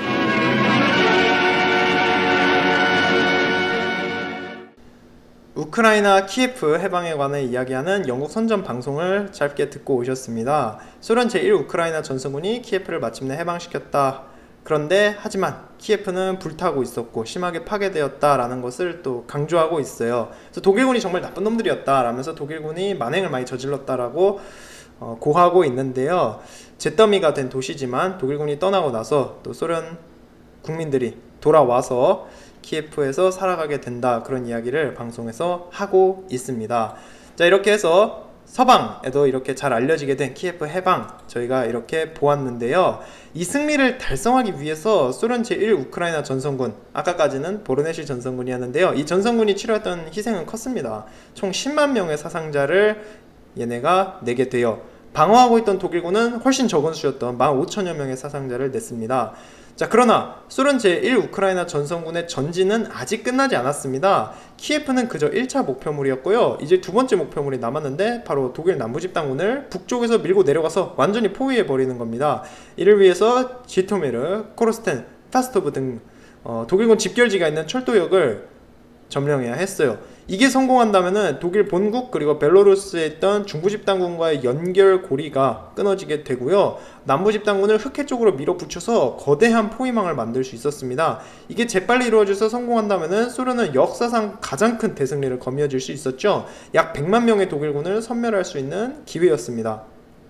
우크라이나 키예프 해방에 관해 이야기하는 영국 선전 방송을 짧게 듣고 오셨습니다. 소련 제일 우크라이나 전선군이 키예프를 마침내 해방시켰다. 그런데 하지만 키예프는 불타고 있었고 심하게 파괴되었다라는 것을 또 강조하고 있어요. 그래서 독일군이 정말 나쁜 놈들이었다 라면서 독일군이 만행을 많이 저질렀다라고 어, 고하고 있는데요. 잿더미가 된 도시지만 독일군이 떠나고 나서 또 소련 국민들이 돌아와서 키예프에서 살아가게 된다, 그런 이야기를 방송에서 하고 있습니다. 자, 이렇게 해서 서방에도 이렇게 잘 알려지게 된 키예프 해방 저희가 이렇게 보았는데요. 이 승리를 달성하기 위해서 소련 제일 우크라이나 전선군, 아까까지는 보르네시 전선군이었는데요, 이 전선군이 치러했던 희생은 컸습니다. 총 십만 명의 사상자를 얘네가 내게 돼요. 방어하고 있던 독일군은 훨씬 적은 수였던 만 오천여 명의 사상자를 냈습니다. 자, 그러나 소련 제일 우크라이나 전선군의 전진은 아직 끝나지 않았습니다. 키예프는 그저 일 차 목표물이었고요. 이제 두 번째 목표물이 남았는데 바로 독일 남부집단군을 북쪽에서 밀고 내려가서 완전히 포위해버리는 겁니다. 이를 위해서 지토메르, 코르스텐, 파스토브 등 어, 독일군 집결지가 있는 철도역을 점령해야 했어요. 이게 성공한다면은 독일 본국 그리고 벨로루스에 있던 중부집단군과의 연결고리가 끊어지게 되고요. 남부집단군을 흑해 쪽으로 밀어붙여서 거대한 포위망을 만들 수 있었습니다. 이게 재빨리 이루어져서 성공한다면은 소련은 역사상 가장 큰 대승리를 거머쥘 수 있었죠. 약 백만 명의 독일군을 섬멸할 수 있는 기회였습니다.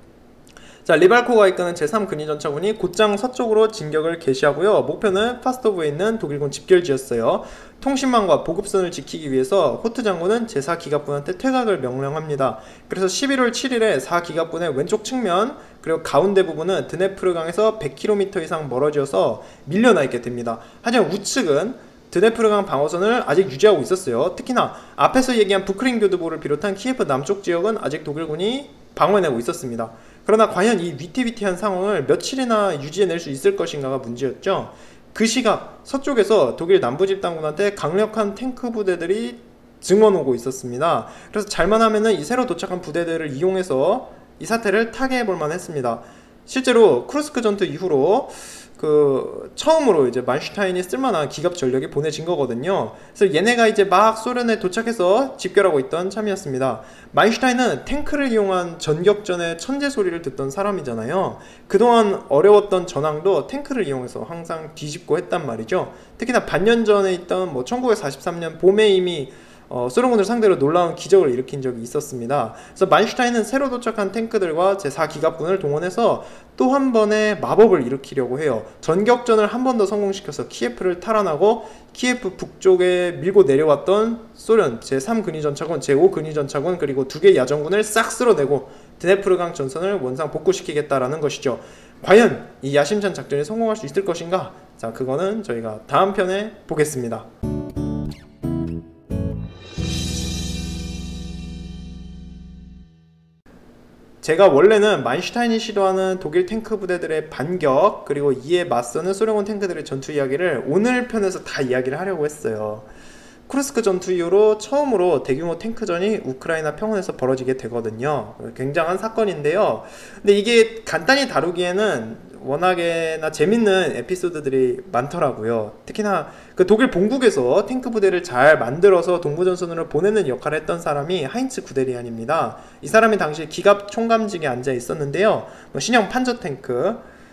자, 리발코가 이끄는 제삼 근위전차군이 곧장 서쪽으로 진격을 개시하고요. 목표는 파스토브에 있는 독일군 집결지였어요. 통신망과 보급선을 지키기 위해서 호트 장군은 제사 기갑군한테 퇴각을 명령합니다. 그래서 십일월 칠일에 사 기갑군의 왼쪽 측면 그리고 가운데 부분은 드네프르강에서 백 킬로미터 이상 멀어져서 밀려나 있게 됩니다. 하지만 우측은 드네프르강 방어선을 아직 유지하고 있었어요. 특히나 앞에서 얘기한 부크린 교두보를 비롯한 키예프 남쪽 지역은 아직 독일군이 방어해내고 있었습니다. 그러나 과연 이 위태위태한 상황을 며칠이나 유지해낼 수 있을 것인가가 문제였죠. 그 시각 서쪽에서 독일 남부집단군한테 강력한 탱크 부대들이 증언오고 있었습니다. 그래서 잘만 하면은 이 새로 도착한 부대들을 이용해서 이 사태를 타개해볼 만했습니다. 실제로 쿠르스크 전투 이후로 그 처음으로 이제 만슈타인이 쓸만한 기갑 전력이 보내진 거거든요. 그래서 얘네가 이제 막 소련에 도착해서 집결하고 있던 참이었습니다. 만슈타인은 탱크를 이용한 전격전의 천재 소리를 듣던 사람이잖아요. 그동안 어려웠던 전황도 탱크를 이용해서 항상 뒤집고 했단 말이죠. 특히나 반년 전에 있던 뭐 천구백사십삼 년 봄에 이미 어, 소련군을 상대로 놀라운 기적을 일으킨 적이 있었습니다. 그래서 만슈타인은 새로 도착한 탱크들과 제사 기갑군을 동원해서 또 한 번의 마법을 일으키려고 해요. 전격전을 한 번 더 성공시켜서 키예프를 탈환하고 키예프 북쪽에 밀고 내려왔던 소련 제삼 근위전차군, 제오 근위전차군 그리고 두 개의 야전군을 싹 쓸어내고 드네프르강 전선을 원상 복구시키겠다라는 것이죠. 과연 이 야심찬 작전이 성공할 수 있을 것인가? 자, 그거는 저희가 다음 편에 보겠습니다. 제가 원래는 만슈타인이 시도하는 독일 탱크 부대들의 반격 그리고 이에 맞서는 소련군 탱크들의 전투 이야기를 오늘 편에서 다 이야기를 하려고 했어요. 쿠르스크 전투 이후로 처음으로 대규모 탱크전이 우크라이나 평원에서 벌어지게 되거든요. 굉장한 사건인데요. 근데 이게 간단히 다루기에는 워낙에나 재밌는 에피소드들이 많더라고요. 특히나 그 독일 본국에서 탱크 부대를 잘 만들어서 동부전선으로 보내는 역할을 했던 사람이 하인츠 구데리안입니다. 이 사람이 당시 기갑 총감직에 앉아 있었는데요. 뭐 신형 판저 탱크,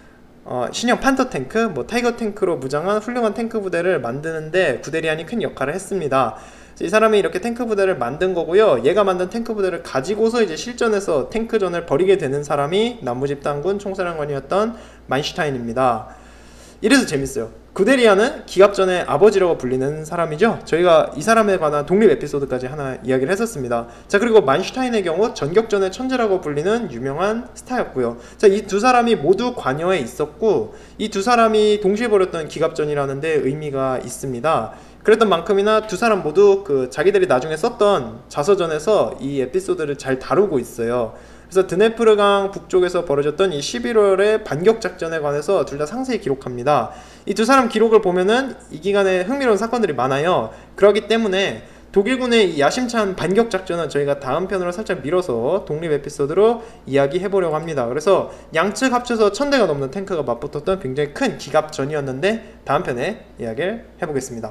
어, 신형 판터 탱크, 뭐 타이거 탱크로 무장한 훌륭한 탱크 부대를 만드는데 구데리안이 큰 역할을 했습니다. 이 사람이 이렇게 탱크 부대를 만든 거고요. 얘가 만든 탱크 부대를 가지고서 이제 실전에서 탱크전을 벌이게 되는 사람이 남부집단군 총사령관이었던 만슈타인입니다. 이래서 재밌어요. 구데리안은 기갑전의 아버지라고 불리는 사람이죠. 저희가 이 사람에 관한 독립 에피소드까지 하나 이야기를 했었습니다. 자, 그리고 만슈타인의 경우 전격전의 천재라고 불리는 유명한 스타였고요. 자, 이 두 사람이 모두 관여해 있었고 이 두 사람이 동시에 벌였던 기갑전이라는 데 의미가 있습니다. 그랬던 만큼이나 두 사람 모두 그 자기들이 나중에 썼던 자서전에서 이 에피소드를 잘 다루고 있어요. 그래서 드네프르강 북쪽에서 벌어졌던 이 십일월의 반격 작전에 관해서 둘 다 상세히 기록합니다. 이 두 사람 기록을 보면은 이 기간에 흥미로운 사건들이 많아요. 그렇기 때문에 독일군의 이 야심찬 반격 작전은 저희가 다음 편으로 살짝 밀어서 독립 에피소드로 이야기해 보려고 합니다. 그래서 양측 합쳐서 천 대가 넘는 탱크가 맞붙었던 굉장히 큰 기갑전이었는데 다음 편에 이야기를 해보겠습니다.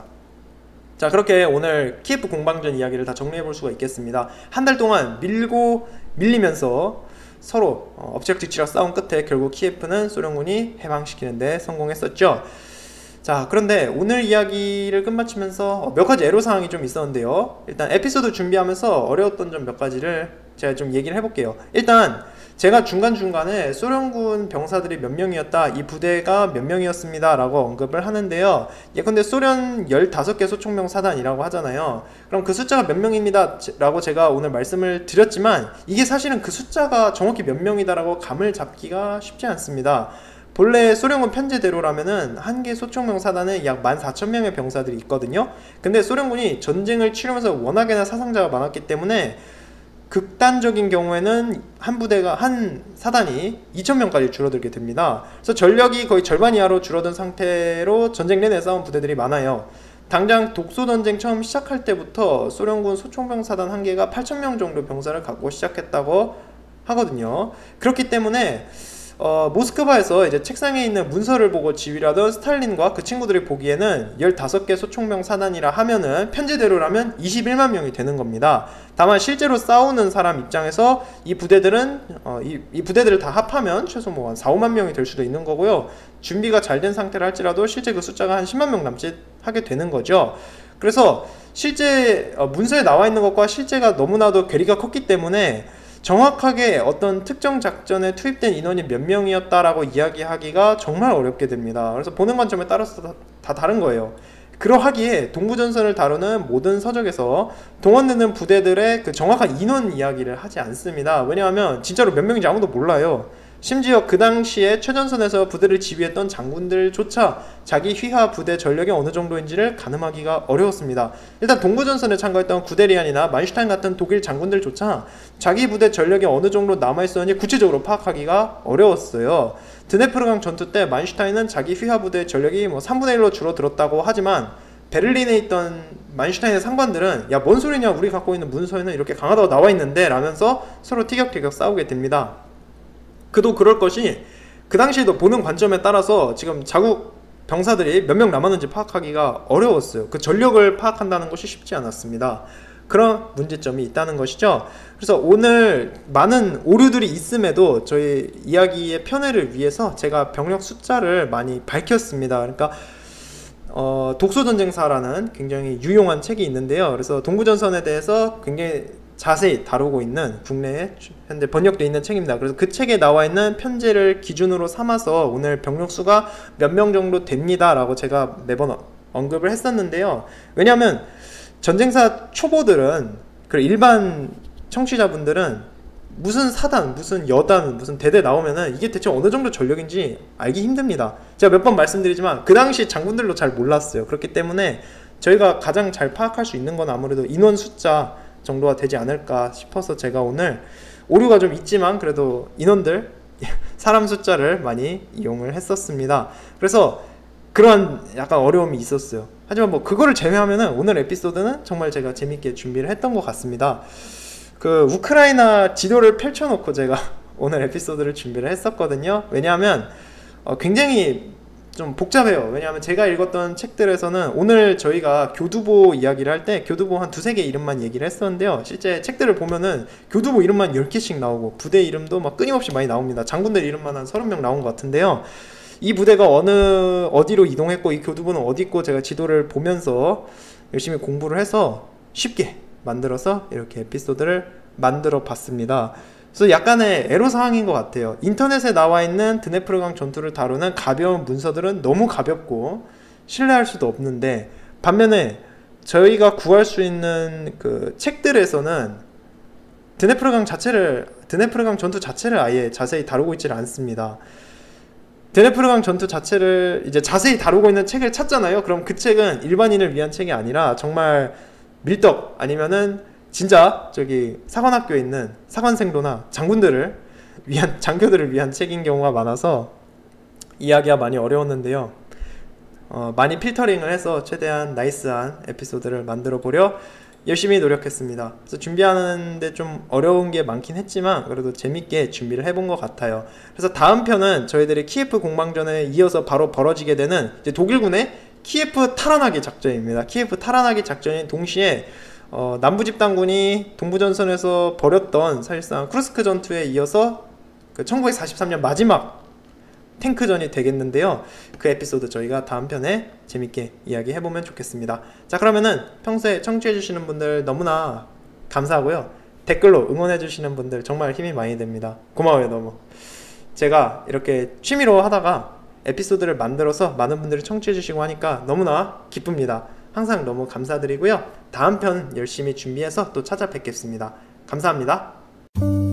자, 그렇게 오늘 키예프 공방전 이야기를 다 정리해 볼 수가 있겠습니다. 한 달 동안 밀고 밀리면서 서로 엎치락뒤치락 싸운 끝에 결국 키예프는 소련군이 해방시키는 데 성공했었죠. 자, 그런데 오늘 이야기를 끝마치면서 몇 가지 애로사항이 좀 있었는데요. 일단 에피소드 준비하면서 어려웠던 점 몇 가지를 제가 좀 얘기를 해볼게요. 일단 제가 중간중간에 소련군 병사들이 몇 명이었다, 이 부대가 몇 명이었습니다 라고 언급을 하는데요. 예컨대 소련 열다섯 개 소총명 사단이라고 하잖아요. 그럼 그 숫자가 몇 명입니다 라고 제가 오늘 말씀을 드렸지만 이게 사실은 그 숫자가 정확히 몇 명이다 라고 감을 잡기가 쉽지 않습니다. 본래 소련군 편제대로라면은 한 개 소총명 사단에 약 만 사천 명의 병사들이 있거든요. 근데 소련군이 전쟁을 치르면서 워낙에나 사상자가 많았기 때문에 극단적인 경우에는 한 부대가, 한 사단이 이천 명까지 줄어들게 됩니다. 그래서 전력이 거의 절반 이하로 줄어든 상태로 전쟁 내내 싸운 부대들이 많아요. 당장 독소전쟁 처음 시작할 때부터 소련군 소총병 사단 한 개가 팔천 명 정도 병사를 갖고 시작했다고 하거든요. 그렇기 때문에 어, 모스크바에서 이제 책상에 있는 문서를 보고 지휘를 하던 스탈린과 그 친구들이 보기에는 열다섯 개 소총명 사단이라 하면은 편제대로라면 이십일만 명이 되는 겁니다. 다만 실제로 싸우는 사람 입장에서 이 부대들은 어, 이, 이 부대들을 다 합하면 최소 뭐 한 사오만 명이 될 수도 있는 거고요. 준비가 잘 된 상태라 할지라도 실제 그 숫자가 한 십만 명 남짓 하게 되는 거죠. 그래서 실제 어, 문서에 나와 있는 것과 실제가 너무나도 괴리가 컸기 때문에 정확하게 어떤 특정 작전에 투입된 인원이 몇 명이었다라고 이야기하기가 정말 어렵게 됩니다. 그래서 보는 관점에 따라서 다, 다 다른 거예요. 그러하기에 동부전선을 다루는 모든 서적에서 동원되는 부대들의 그 정확한 인원 이야기를 하지 않습니다. 왜냐하면 진짜로 몇 명인지 아무도 몰라요. 심지어 그 당시에 최전선에서 부대를 지휘했던 장군들조차 자기 휘하 부대 전력이 어느 정도인지를 가늠하기가 어려웠습니다. 일단 동부전선에 참가했던 구데리안이나 만슈타인 같은 독일 장군들조차 자기 부대 전력이 어느 정도 남아있었는지 구체적으로 파악하기가 어려웠어요. 드네프르강 전투 때 만슈타인은 자기 휘하 부대 전력이 뭐 삼분의 일로 줄어들었다고 하지만 베를린에 있던 만슈타인의 상관들은 야, 뭔 소리냐, 우리 갖고 있는 문서에는 이렇게 강하다고 나와 있는데 라면서 서로 티격태격 싸우게 됩니다. 그도 그럴 것이, 그 당시에도 보는 관점에 따라서 지금 자국 병사들이 몇 명 남았는지 파악하기가 어려웠어요. 그 전력을 파악한다는 것이 쉽지 않았습니다. 그런 문제점이 있다는 것이죠. 그래서 오늘 많은 오류들이 있음에도 저희 이야기의 편애를 위해서 제가 병력 숫자를 많이 밝혔습니다. 그러니까 어, 독소전쟁사라는 굉장히 유용한 책이 있는데요. 그래서 동부전선에 대해서 굉장히 자세히 다루고 있는 국내에 현재 번역되어 있는 책입니다. 그래서 그 책에 나와 있는 편제를 기준으로 삼아서 오늘 병력 수가 몇 명 정도 됩니다 라고 제가 매번 언급을 했었는데요. 왜냐하면 전쟁사 초보들은, 그리고 일반 청취자분들은 무슨 사단, 무슨 여단, 무슨 대대 나오면은 이게 대체 어느 정도 전력인지 알기 힘듭니다. 제가 몇 번 말씀드리지만 그 당시 장군들도 잘 몰랐어요. 그렇기 때문에 저희가 가장 잘 파악할 수 있는 건 아무래도 인원 숫자 정도가 되지 않을까 싶어서 제가 오늘 오류가 좀 있지만 그래도 인원들, 사람 숫자를 많이 이용을 했었습니다. 그래서 그런 약간 어려움이 있었어요. 하지만 뭐 그거를 제외하면은 오늘 에피소드는 정말 제가 재밌게 준비를 했던 것 같습니다. 그 우크라이나 지도를 펼쳐놓고 제가 오늘 에피소드를 준비를 했었거든요. 왜냐하면 어 굉장히 좀 복잡해요. 왜냐하면 제가 읽었던 책들에서는 오늘 저희가 교두보 이야기를 할 때 교두보 한 두세 개 이름만 얘기를 했었는데요. 실제 책들을 보면은 교두보 이름만 열 개씩 나오고 부대 이름도 막 끊임없이 많이 나옵니다. 장군들 이름만 한 서른 명 나온 것 같은데요. 이 부대가 어느 어디로 이동했고 이 교두보는 어디 있고 제가 지도를 보면서 열심히 공부를 해서 쉽게 만들어서 이렇게 에피소드를 만들어 봤습니다. 그래서 약간의 애로사항인 것 같아요. 인터넷에 나와 있는 드네프르강 전투를 다루는 가벼운 문서들은 너무 가볍고 신뢰할 수도 없는데, 반면에 저희가 구할 수 있는 그 책들에서는 드네프르강 자체를 드네프르강 전투 자체를 아예 자세히 다루고 있지를 않습니다. 드네프르강 전투 자체를 이제 자세히 다루고 있는 책을 찾잖아요. 그럼 그 책은 일반인을 위한 책이 아니라 정말 밀떡 아니면은 진짜 저기 사관학교에 있는 사관생도나 장군들을 위한, 장교들을 위한 책인 경우가 많아서 이야기가 많이 어려웠는데요. 어, 많이 필터링을 해서 최대한 나이스한 에피소드를 만들어 보려 열심히 노력했습니다. 그래서 준비하는데 좀 어려운 게 많긴 했지만 그래도 재밌게 준비를 해본 것 같아요. 그래서 다음 편은 저희들이 키예프 공방전에 이어서 바로 벌어지게 되는 이제 독일군의 키예프 탈환하기 작전입니다. 키예프 탈환하기 작전인 동시에 어, 남부집단군이 동부전선에서 벌였던 사실상 쿠르스크 전투에 이어서 그 천구백사십삼 년 마지막 탱크전이 되겠는데요. 그 에피소드 저희가 다음 편에 재밌게 이야기해보면 좋겠습니다. 자, 그러면은 평소에 청취해주시는 분들 너무나 감사하고요. 댓글로 응원해주시는 분들 정말 힘이 많이 됩니다. 고마워요. 너무 제가 이렇게 취미로 하다가 에피소드를 만들어서 많은 분들이 청취해주시고 하니까 너무나 기쁩니다. 항상 너무 감사드리고요. 다음 편 열심히 준비해서 또 찾아뵙겠습니다. 감사합니다.